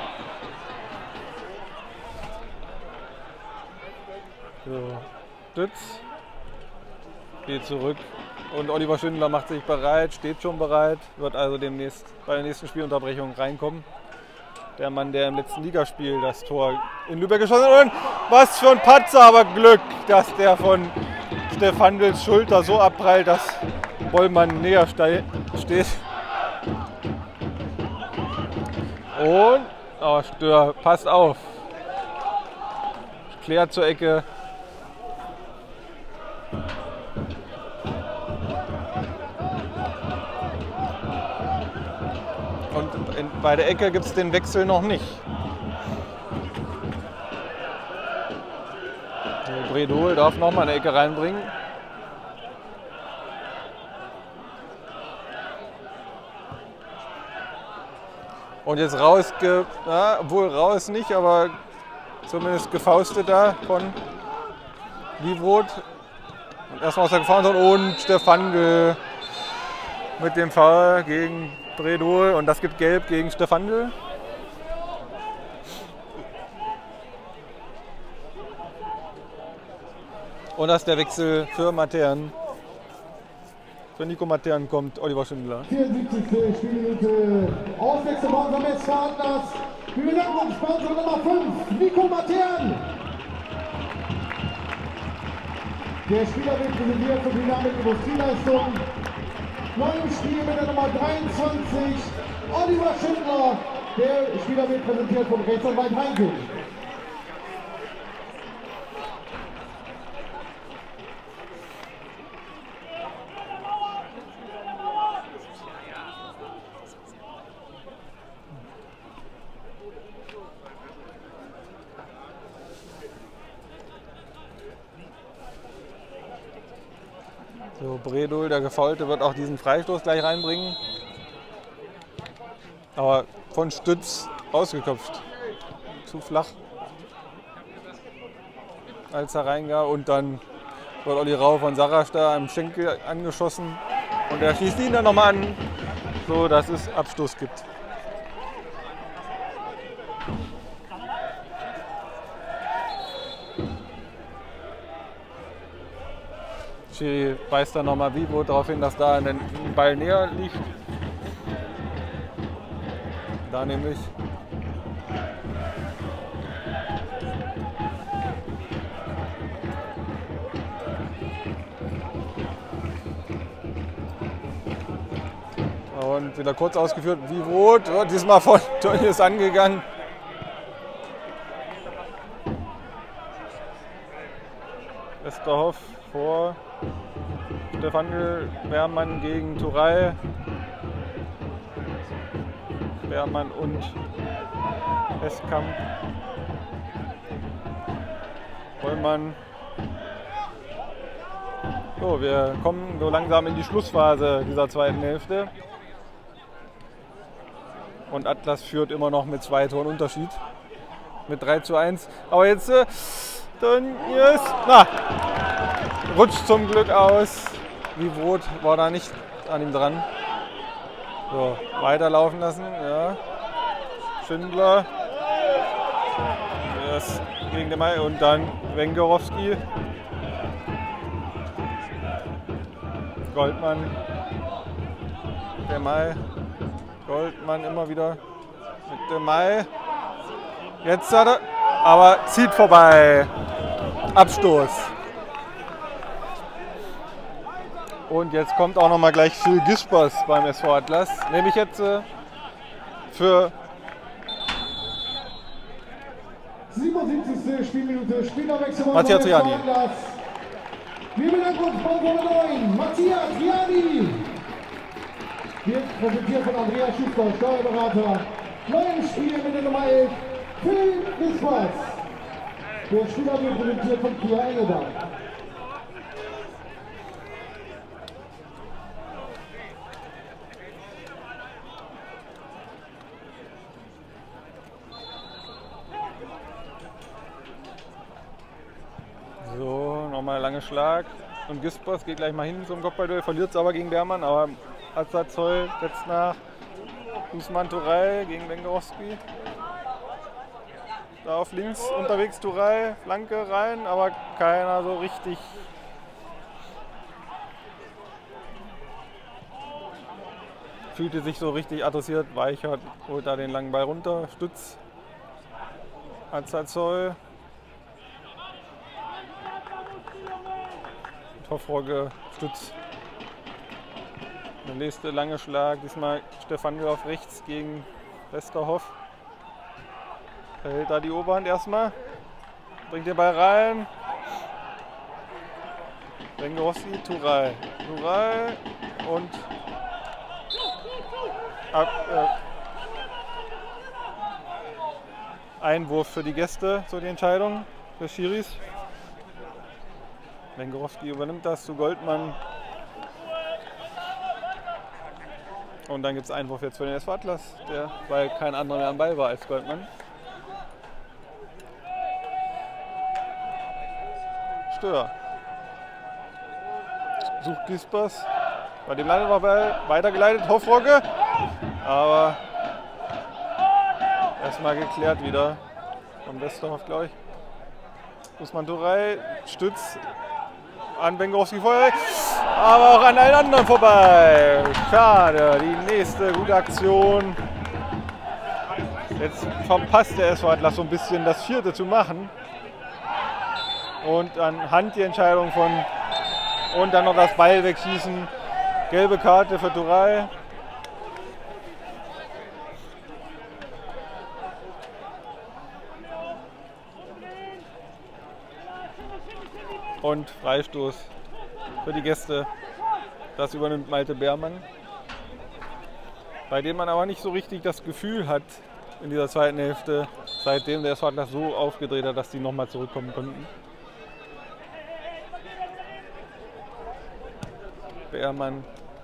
So. Stütz. Geht zurück. Und Oliver Schindler macht sich bereit, steht schon bereit. Wird also demnächst bei der nächsten Spielunterbrechung reinkommen. Der Mann, der im letzten Ligaspiel das Tor in Lübeck geschossen hat. Und was für ein Patzer, aber Glück, dass der von Stefandls Schulter so abprallt, dass Bollmann näher steht. Und Stör, passt auf. Klärt zur Ecke. Und bei der Ecke gibt es den Wechsel noch nicht. Bredol darf nochmal eine Ecke reinbringen. Und jetzt obwohl raus nicht, aber zumindest gefaustet da von Wievrot. Und erstmal aus der Gefahrenzone und Stefandl mit dem Foul gegen Bredol. Und das gibt Gelb gegen Stefandl. Und das ist der Wechsel für Matern. Für Nico Matern kommt Oliver Schindler. 74. Spielminute. Auswechsel bei unserem SV Atlas. Bemerkung, Sponsor Nummer 5, Nico Matern. Der Spieler wird präsentiert für Dynamik Industrieleistung. Neu im Spiel mit der Nummer 23, Oliver Schindler. Der Spieler wird präsentiert von Rechtsanwalt Heinkel. So, Bredol, der Gefaulte, wird auch diesen Freistoß gleich reinbringen. Aber von Stütz ausgeköpft. Zu flach. Als er reingab. Und dann wird Olli Rau von Sarasch da am Schenkel angeschossen. Und er schießt ihn dann nochmal an, so dass es Abstoß gibt. Schiri weist dann nochmal Wievrot darauf hin, dass da ein Ball näher liegt. Da nämlich. Und wieder kurz ausgeführt, Wievrot wird diesmal von Tönnies angegangen. Westerhoff vor Stefandl, Beermann gegen Thuray. Beermann und Eskamp. Vollmann. So, wir kommen so langsam in die Schlussphase dieser zweiten Hälfte. Und Atlas führt immer noch mit 2 Toren Unterschied. Mit 3:1. Aber jetzt Tönnies, rutscht zum Glück aus. Wievrot war da nicht an ihm dran. So, weiterlaufen lassen. Ja. Schindler. Das gegen den Mai und dann Węgorowski. Goldmann. Der Mai. Goldmann immer wieder mit der Mai. Jetzt hat er, aber zieht vorbei. Abstoß. Und jetzt kommt auch noch mal gleich Phil Gispers beim SV Atlas. Nämlich jetzt für 77. Spielminute, Spielerwechsel Mattia Triani. Wir bedanken uns bei Nummer 9, Mattia Triani. Wird präsentiert von Andreas Schuster, Steuerberater. Neu im Spiel mit der Nummer 11, Phil Gispers. Der Spieler wird präsentiert von Pia Engelbach. So, nochmal langer Schlag. Und Gispers geht gleich mal hin zum Kopfballduell, verliert es aber gegen Beermann, aber Azazol setzt nach. Usman Thuray gegen Węgorowski. Da auf links unterwegs Thuray, Flanke rein, aber keiner so richtig. Fühlte sich so richtig adressiert. Weichert holt da den langen Ball runter. Stütz. Azazol. Hoffrogge, Stütz. Der nächste lange Schlag, diesmal Stefandl auf rechts gegen Westerhoff. Er hält da die Oberhand erstmal. Bringt den Ball rein. Węgorowski, Thuray. Thuray und Einwurf für die Gäste, so die Entscheidung für Schiris. Węgorowski übernimmt das zu Goldmann. Und dann gibt es Einwurf jetzt für den SV Atlas, weil kein anderer mehr am Ball war als Goldmann. Stör. Sucht Gispers. Bei dem landet noch weitergeleitet. Hoffrogge. Aber erstmal geklärt wieder. Von Westerhoff, glaube ich. Usman Turei. Stütz an Bengrowski vorbei. Aber auch an allen anderen vorbei. Schade. Die nächste gute Aktion. Jetzt verpasst der SV Atlas so ein bisschen das vierte zu machen. Und anhand die Entscheidung von und dann noch das Ball wegschießen. Gelbe Karte für Turei. Und Freistoß für die Gäste. Das übernimmt Malte Beermann. Bei dem man aber nicht so richtig das Gefühl hat in dieser zweiten Hälfte, seitdem der SV Atlas so aufgedreht hat, dass die nochmal zurückkommen konnten. Beermann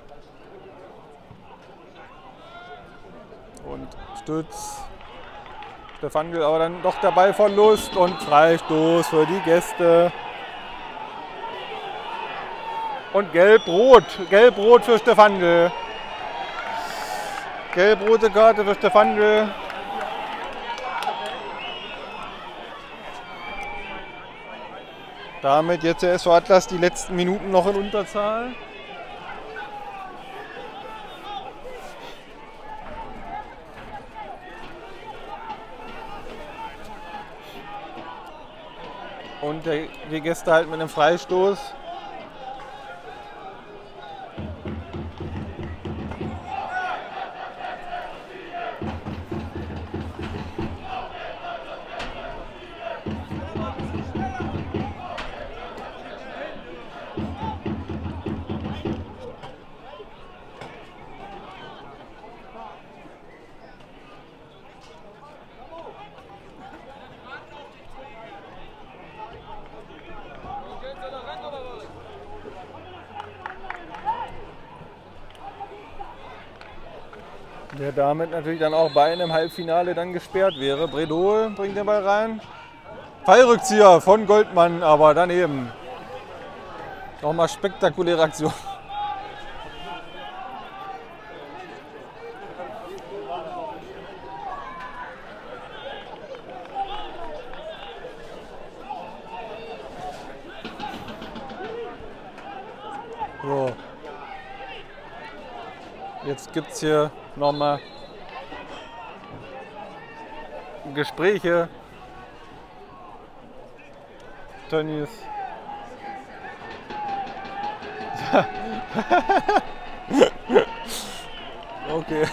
und Stütz. Stefangel, aber dann doch der Ballverlust und Freistoß für die Gäste. Und Gelb-Rot. Gelb-Rot für Stefangel. Gelb-rote Karte für Stefangel. Damit jetzt der SV Atlas die letzten Minuten noch in Unterzahl. Und die Gäste halt mit einem Freistoß. Der damit natürlich dann auch bei einem Halbfinale dann gesperrt wäre. Bredol bringt den Ball rein. Fallrückzieher von Goldmann, aber daneben. Nochmal spektakuläre Aktion. So. Jetzt gibt es hier nochmal Gespräche. Tönnies. Okay.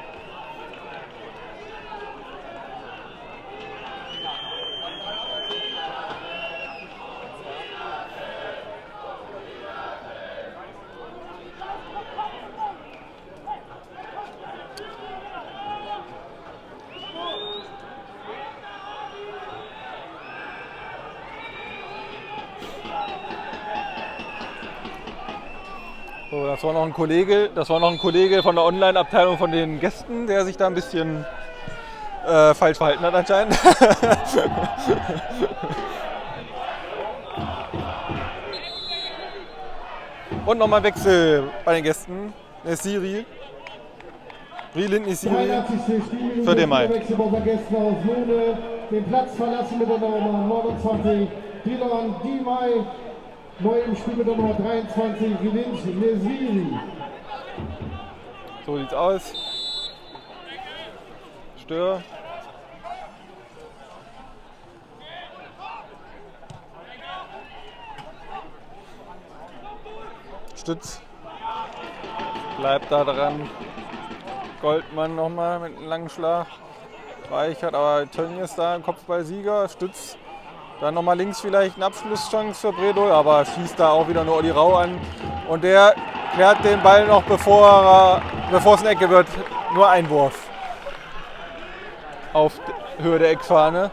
So, das war noch ein Kollege von der Online-Abteilung von den Gästen, der sich da ein bisschen falsch verhalten hat anscheinend. Und nochmal Wechsel bei den Gästen. Nesiri. Brilin Nesiri für den Mai. Den Platz verlassen mit der Nummer 29. Dilan Dimay. Neu im Spiel mit der Nummer 23, Gelinch Nesiri. So sieht's aus. Stör. Stütz. Bleibt da dran. Goldmann nochmal mit einem langen Schlag. Weichert, aber Tönnies da, Kopfballsieger. Stütz. Dann nochmal links vielleicht eine Abschlusschance für Bredol, aber schießt da auch wieder nur Olli Rau an. Und der klärt den Ball noch, bevor es eine Ecke wird. Nur Einwurf. Auf Höhe der Eckfahne.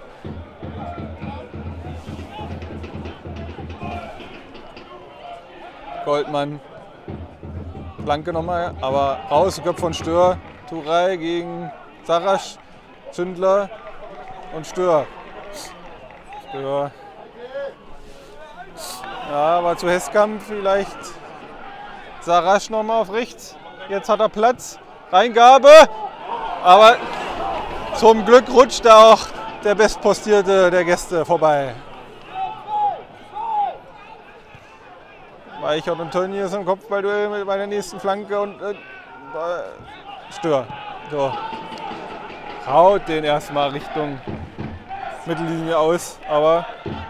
Goldmann. Flanke nochmal, aber rausgeköpft von Stör. Turei gegen Sarasch, Schindler und Stör. Stör. Ja, aber zu Heskamp vielleicht Sarasch nochmal auf rechts. Jetzt hat er Platz. Reingabe. Aber zum Glück rutscht da auch der Bestpostierte der Gäste vorbei. Weichert und Tönnies im Kopfballduell bei der nächsten Flanke und Stör. So. Haut den erstmal Richtung Mittellinie aus, aber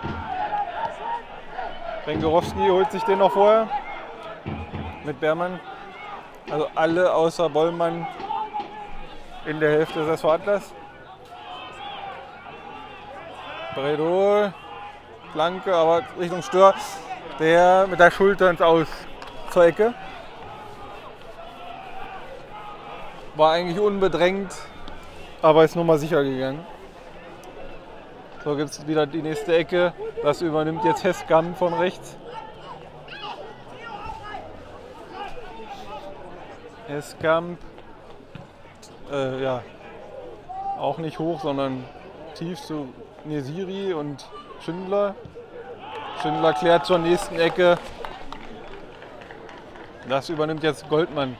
Węgorowski holt sich den noch vorher mit Beermann. Also alle außer Bollmann in der Hälfte des SV Atlas. Bredol, Flanke, aber Richtung Stör. Der mit der Schulter ins Aus zur Ecke. War eigentlich unbedrängt, aber ist nochmal sicher gegangen. So, gibt es wieder die nächste Ecke. Das übernimmt jetzt Heskamp von rechts. Heskamp, ja, auch nicht hoch, sondern tief zu Nesiri und Schindler. Schindler klärt zur nächsten Ecke. Das übernimmt jetzt Goldmann.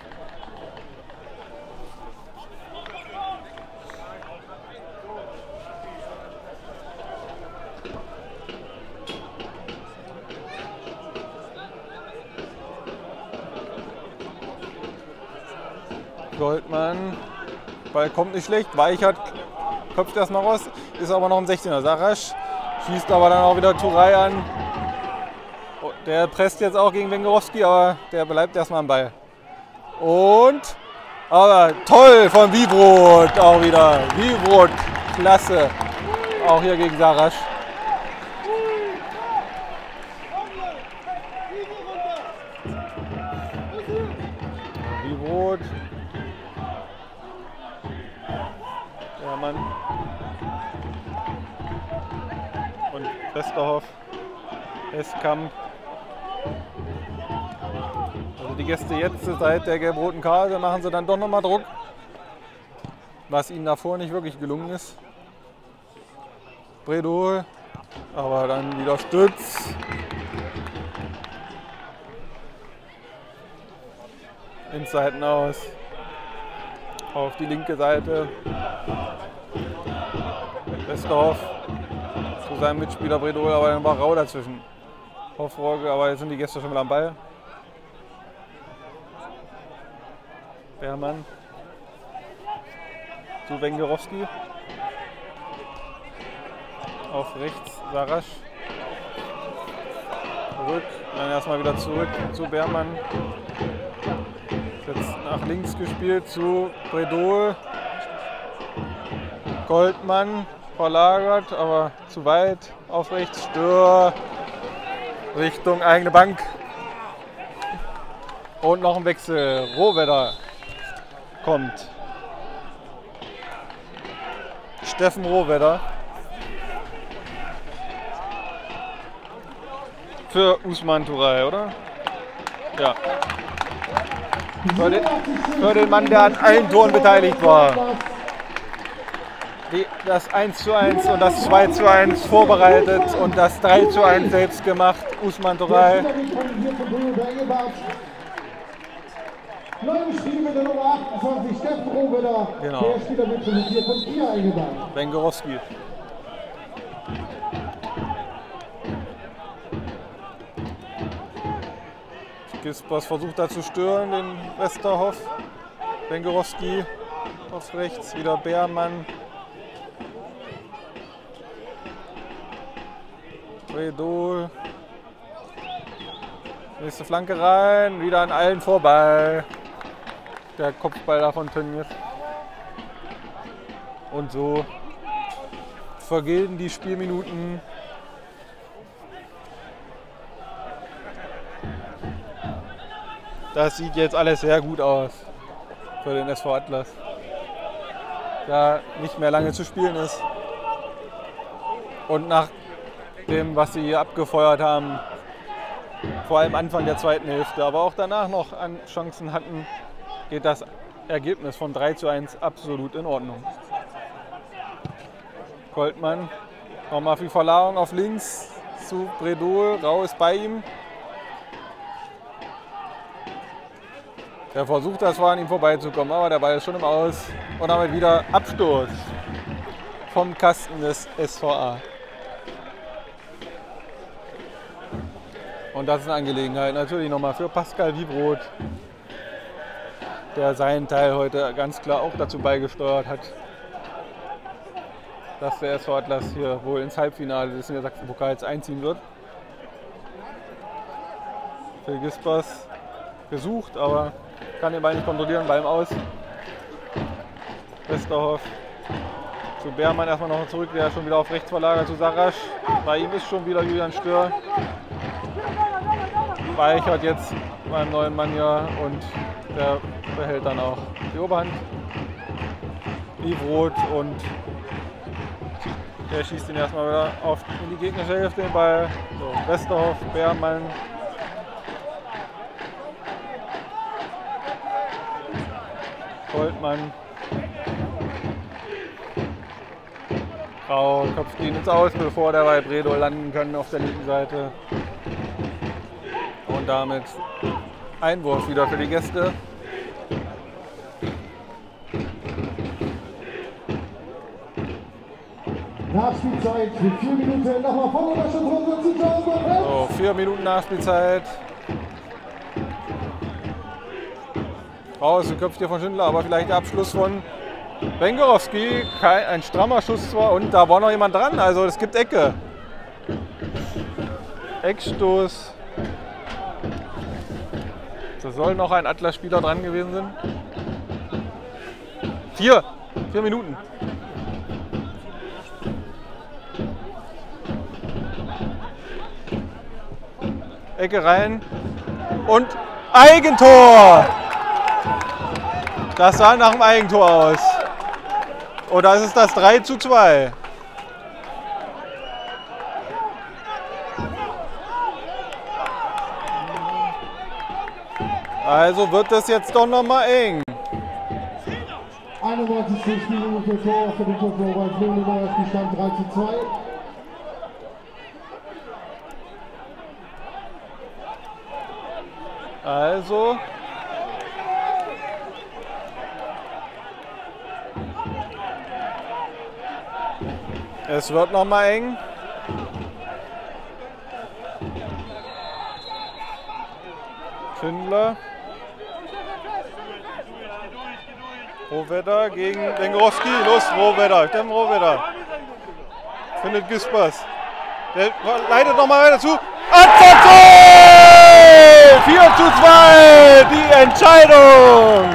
Goldmann, Ball kommt nicht schlecht, Weichert köpft erstmal raus, ist aber noch im 16er. Sarasch schießt aber dann auch wieder Turay an. Der presst jetzt auch gegen Węgorowski, aber der bleibt erstmal am Ball. Und, aber toll von Wiebrot auch wieder. Wiebrot, klasse. Auch hier gegen Sarasch. Wiebrot. Ja, Mann. Und Westerhoff. Heskamp. Also die Gäste jetzt seit der gelb-roten Karte machen sie dann doch nochmal Druck. Was ihnen davor nicht wirklich gelungen ist. Bredol. Aber dann wieder Stütz. Ins Seitenaus. Auf die linke Seite. Westerhoff zu seinem Mitspieler Bredol, aber dann war Rau dazwischen. Hoffrogge, aber jetzt sind die Gäste schon wieder am Ball. Beermann zu Węgorowski. Auf rechts Sarasch. Zurück, dann erstmal wieder zurück zu Beermann. Jetzt nach links gespielt zu Bredol. Goldmann verlagert, aber zu weit. Auf rechts Stör. Richtung eigene Bank. Und noch ein Wechsel. Rohwedder kommt. Steffen Rohwedder. Für Usman Turay, oder? Ja. Für den Mann, der an allen Toren beteiligt war. Das 1:1 und das 2:1 vorbereitet und das 3:1 selbst gemacht. Usman Turay. Neues Spiel mit der Nummer 28, Steffen Rohwedder. Genau. Der Spieler wird präsentiert von Kia eingebaut. Węgorowski. Gispers versucht da zu stören, den Westerhoff. Węgorowski auf rechts, wieder Beermann. Bredol. Nächste Flanke rein, wieder an allen vorbei. Der Kopfball da von Tönnies. Und so vergehen die Spielminuten. Das sieht jetzt alles sehr gut aus für den SV Atlas. Da nicht mehr lange zu spielen ist. Und nach dem, was sie hier abgefeuert haben, vor allem Anfang der zweiten Hälfte, aber auch danach noch an Chancen hatten, geht das Ergebnis von 3:1 absolut in Ordnung. Goldmann, nochmal viel Verlagerung auf links. zu Bredol, Rau ist bei ihm. Der versucht das zwar an ihm vorbeizukommen, aber der Ball ist schon im Aus. Und damit wieder Abstoß vom Kasten des SVA. Und das ist eine Angelegenheit natürlich nochmal für Pascal Wiebrot, der seinen Teil heute ganz klar auch dazu beigesteuert hat, dass der SV Atlas hier wohl ins Halbfinale des Niedersachsen-Pokals einziehen wird. Phil Gispers gesucht, aber kann den Ball nicht kontrollieren, Ball im Aus. Westerhoff zu Beermann erstmal noch zurück, der ist schon wieder auf rechts verlagert zu Sarasch. Bei ihm ist schon wieder Julian Stör. Weichert jetzt beim neuen Mann ja und der behält dann auch die Oberhand. Wiebrot und der schießt ihn erstmal wieder in die gegnerische Hälfte den Ball. So, Westerhoff, Beermann. Goldmann. Rau köpft ihn ins Aus, bevor der bei Bredol landen kann auf der linken Seite. Und damit Einwurf wieder für die Gäste. Nachspielzeit für 4 Minuten. Nochmal voll Unterstützung zu Zuschauer. So, 4 Minuten Nachspielzeit. Raus, geköpft hier von Schindler, aber vielleicht der Abschluss von Węgorowski. Ein strammer Schuss zwar und da war noch jemand dran, also es gibt Ecke. Eckstoß. Da soll noch ein Atlas-Spieler dran gewesen sein. 4 Minuten. Ecke rein und Eigentor! Das sah nach dem Eigentor aus. Oder ist es das 3:2? Also wird das jetzt doch noch mal eng. 91. Spielminute Tor für den Torwart Lohnemeier, Stand 3:2. Also es wird noch mal eng. Schindler. Rohwetter gegen Węgorowski. Los, Rohwetter. Steffen Rohwetter. Findet Gispers. Der leitet noch mal weiter zu. Atzazo! 4:2. Die Entscheidung.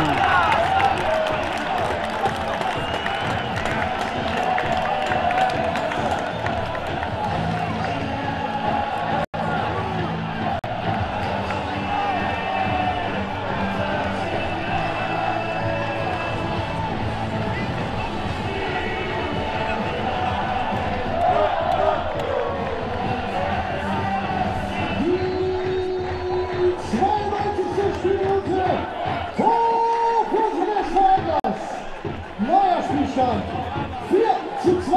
Spielstand 4:2.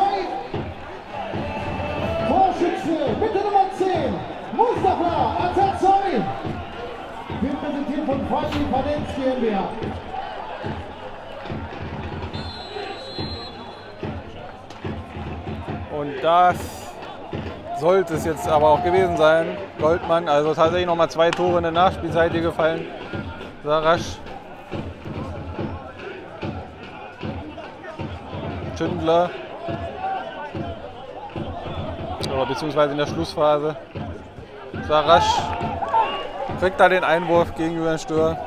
Torschütze mit der Nummer 10, Mustafa Atazoy. Wird präsentiert von Freundlich Padenz GmbH. Und das sollte es jetzt aber auch gewesen sein. Goldmann, also tatsächlich nochmal 2 Tore in der Nachspielzeit hier gefallen. Sarasch. Schindler. Oder beziehungsweise in der Schlussphase. Sarasch kriegt da den Einwurf gegen Julian Stör.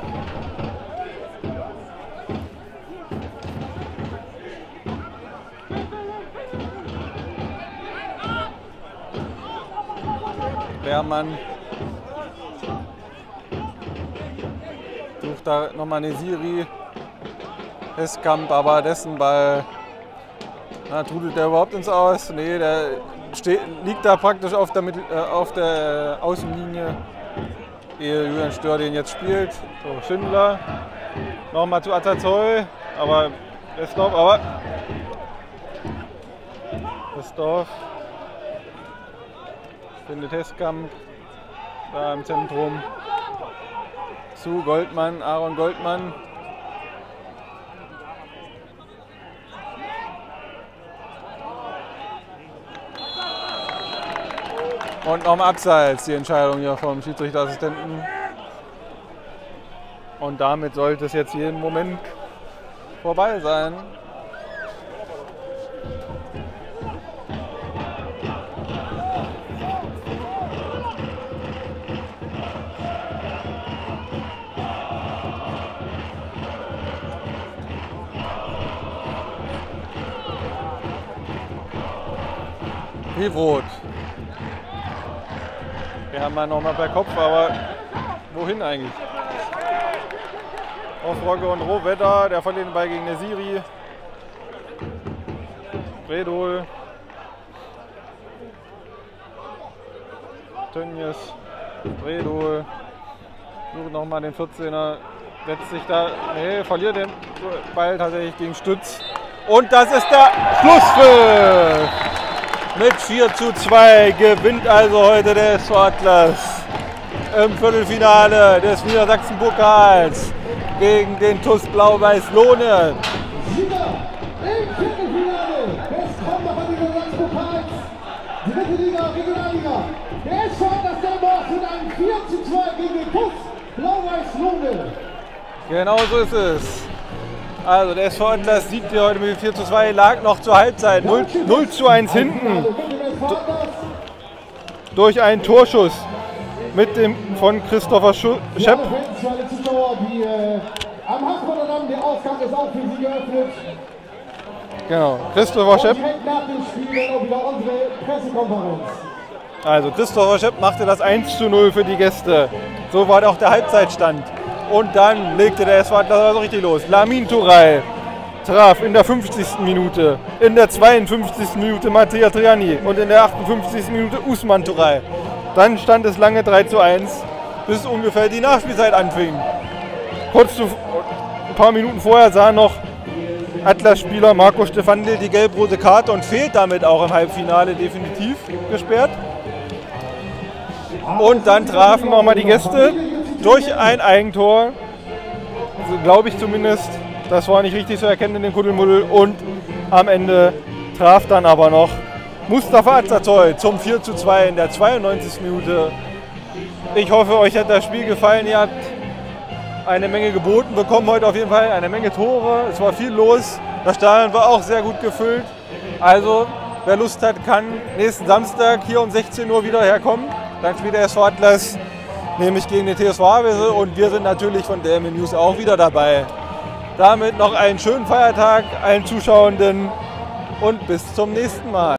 Beermann sucht da nochmal Nesiri. Heskamp, aber dessen Ball trudelt der überhaupt ins Aus? Nee, der liegt da praktisch auf der Außenlinie, ehe Julian Stör den jetzt spielt. So, Schindler nochmal zu Atazoy, aber Westdorf Findet Heskamp da im Zentrum zu Goldmann, Aaron Goldmann. Und nochmal Abseits, die Entscheidung hier vom Schiedsrichterassistenten. Und damit sollte es jetzt jeden Moment vorbei sein. Rot. Wir haben mal nochmal per Kopf, aber wohin eigentlich? Auf Rogge und Rohwetter, der verliert den Ball gegen Nesiri. Redol. Tönjes. Redol. Sucht nochmal den 14er. Setzt sich da. Nee, verliert den Ball tatsächlich gegen Stütz. Und das ist der Schlusspfiff! Mit 4:2 gewinnt also heute der SV Atlas im Viertelfinale des Niedersachsen-Pokals gegen den TuS Blau-Weiß Lohne. Sieger im Viertelfinale des Krombacher Niedersachsen-Pokals, dritte Liga, Regionalliga. Der SV Atlas Dornbach mit einem 4:2 gegen den TuS Blau-Weiß Lohne. Genau so ist es. Also der SV Atlas siegte heute mit 4:2, lag noch zur Halbzeit 0:1 hinten durch einen Torschuss mit dem von Christopher Schepp. Ja, alle Zuschauer, die am Haßbonnerdamm, der Ausgang ist auch für Sie geöffnet. Genau, Christopher Schepp. Direkt nach dem Spiel dann auch wieder unsere Pressekonferenz. Also Christopher Schepp machte das 1:0 für die Gäste. So war auch der Halbzeitstand. Und dann legte der SV Atlas also richtig los. Lamin Turay traf in der 50. Minute, in der 52. Minute Mattia Triani und in der 58. Minute Usman Turay. Dann stand es lange 3:1, bis ungefähr die Nachspielzeit anfing. Ein paar Minuten vorher sah noch Atlas-Spieler Marco Stefandl die gelb-rote Karte und fehlt damit auch im Halbfinale definitiv gesperrt. Und dann trafen nochmal die Gäste durch ein Eigentor, also glaube ich zumindest, das war nicht richtig zu erkennen in den Kuddelmuddel, und am Ende traf dann aber noch Mustafa Azatoy zum 4:2 in der 92. Minute. Ich hoffe, euch hat das Spiel gefallen, ihr habt eine Menge geboten bekommen heute auf jeden Fall, eine Menge Tore, es war viel los, das Stadion war auch sehr gut gefüllt, also wer Lust hat, kann nächsten Samstag hier um 16 Uhr wieder herkommen, dann spielt der SV Atlas nämlich gegen den TSV Havelse und wir sind natürlich von DMN News auch wieder dabei. Damit noch einen schönen Feiertag allen Zuschauenden und bis zum nächsten Mal.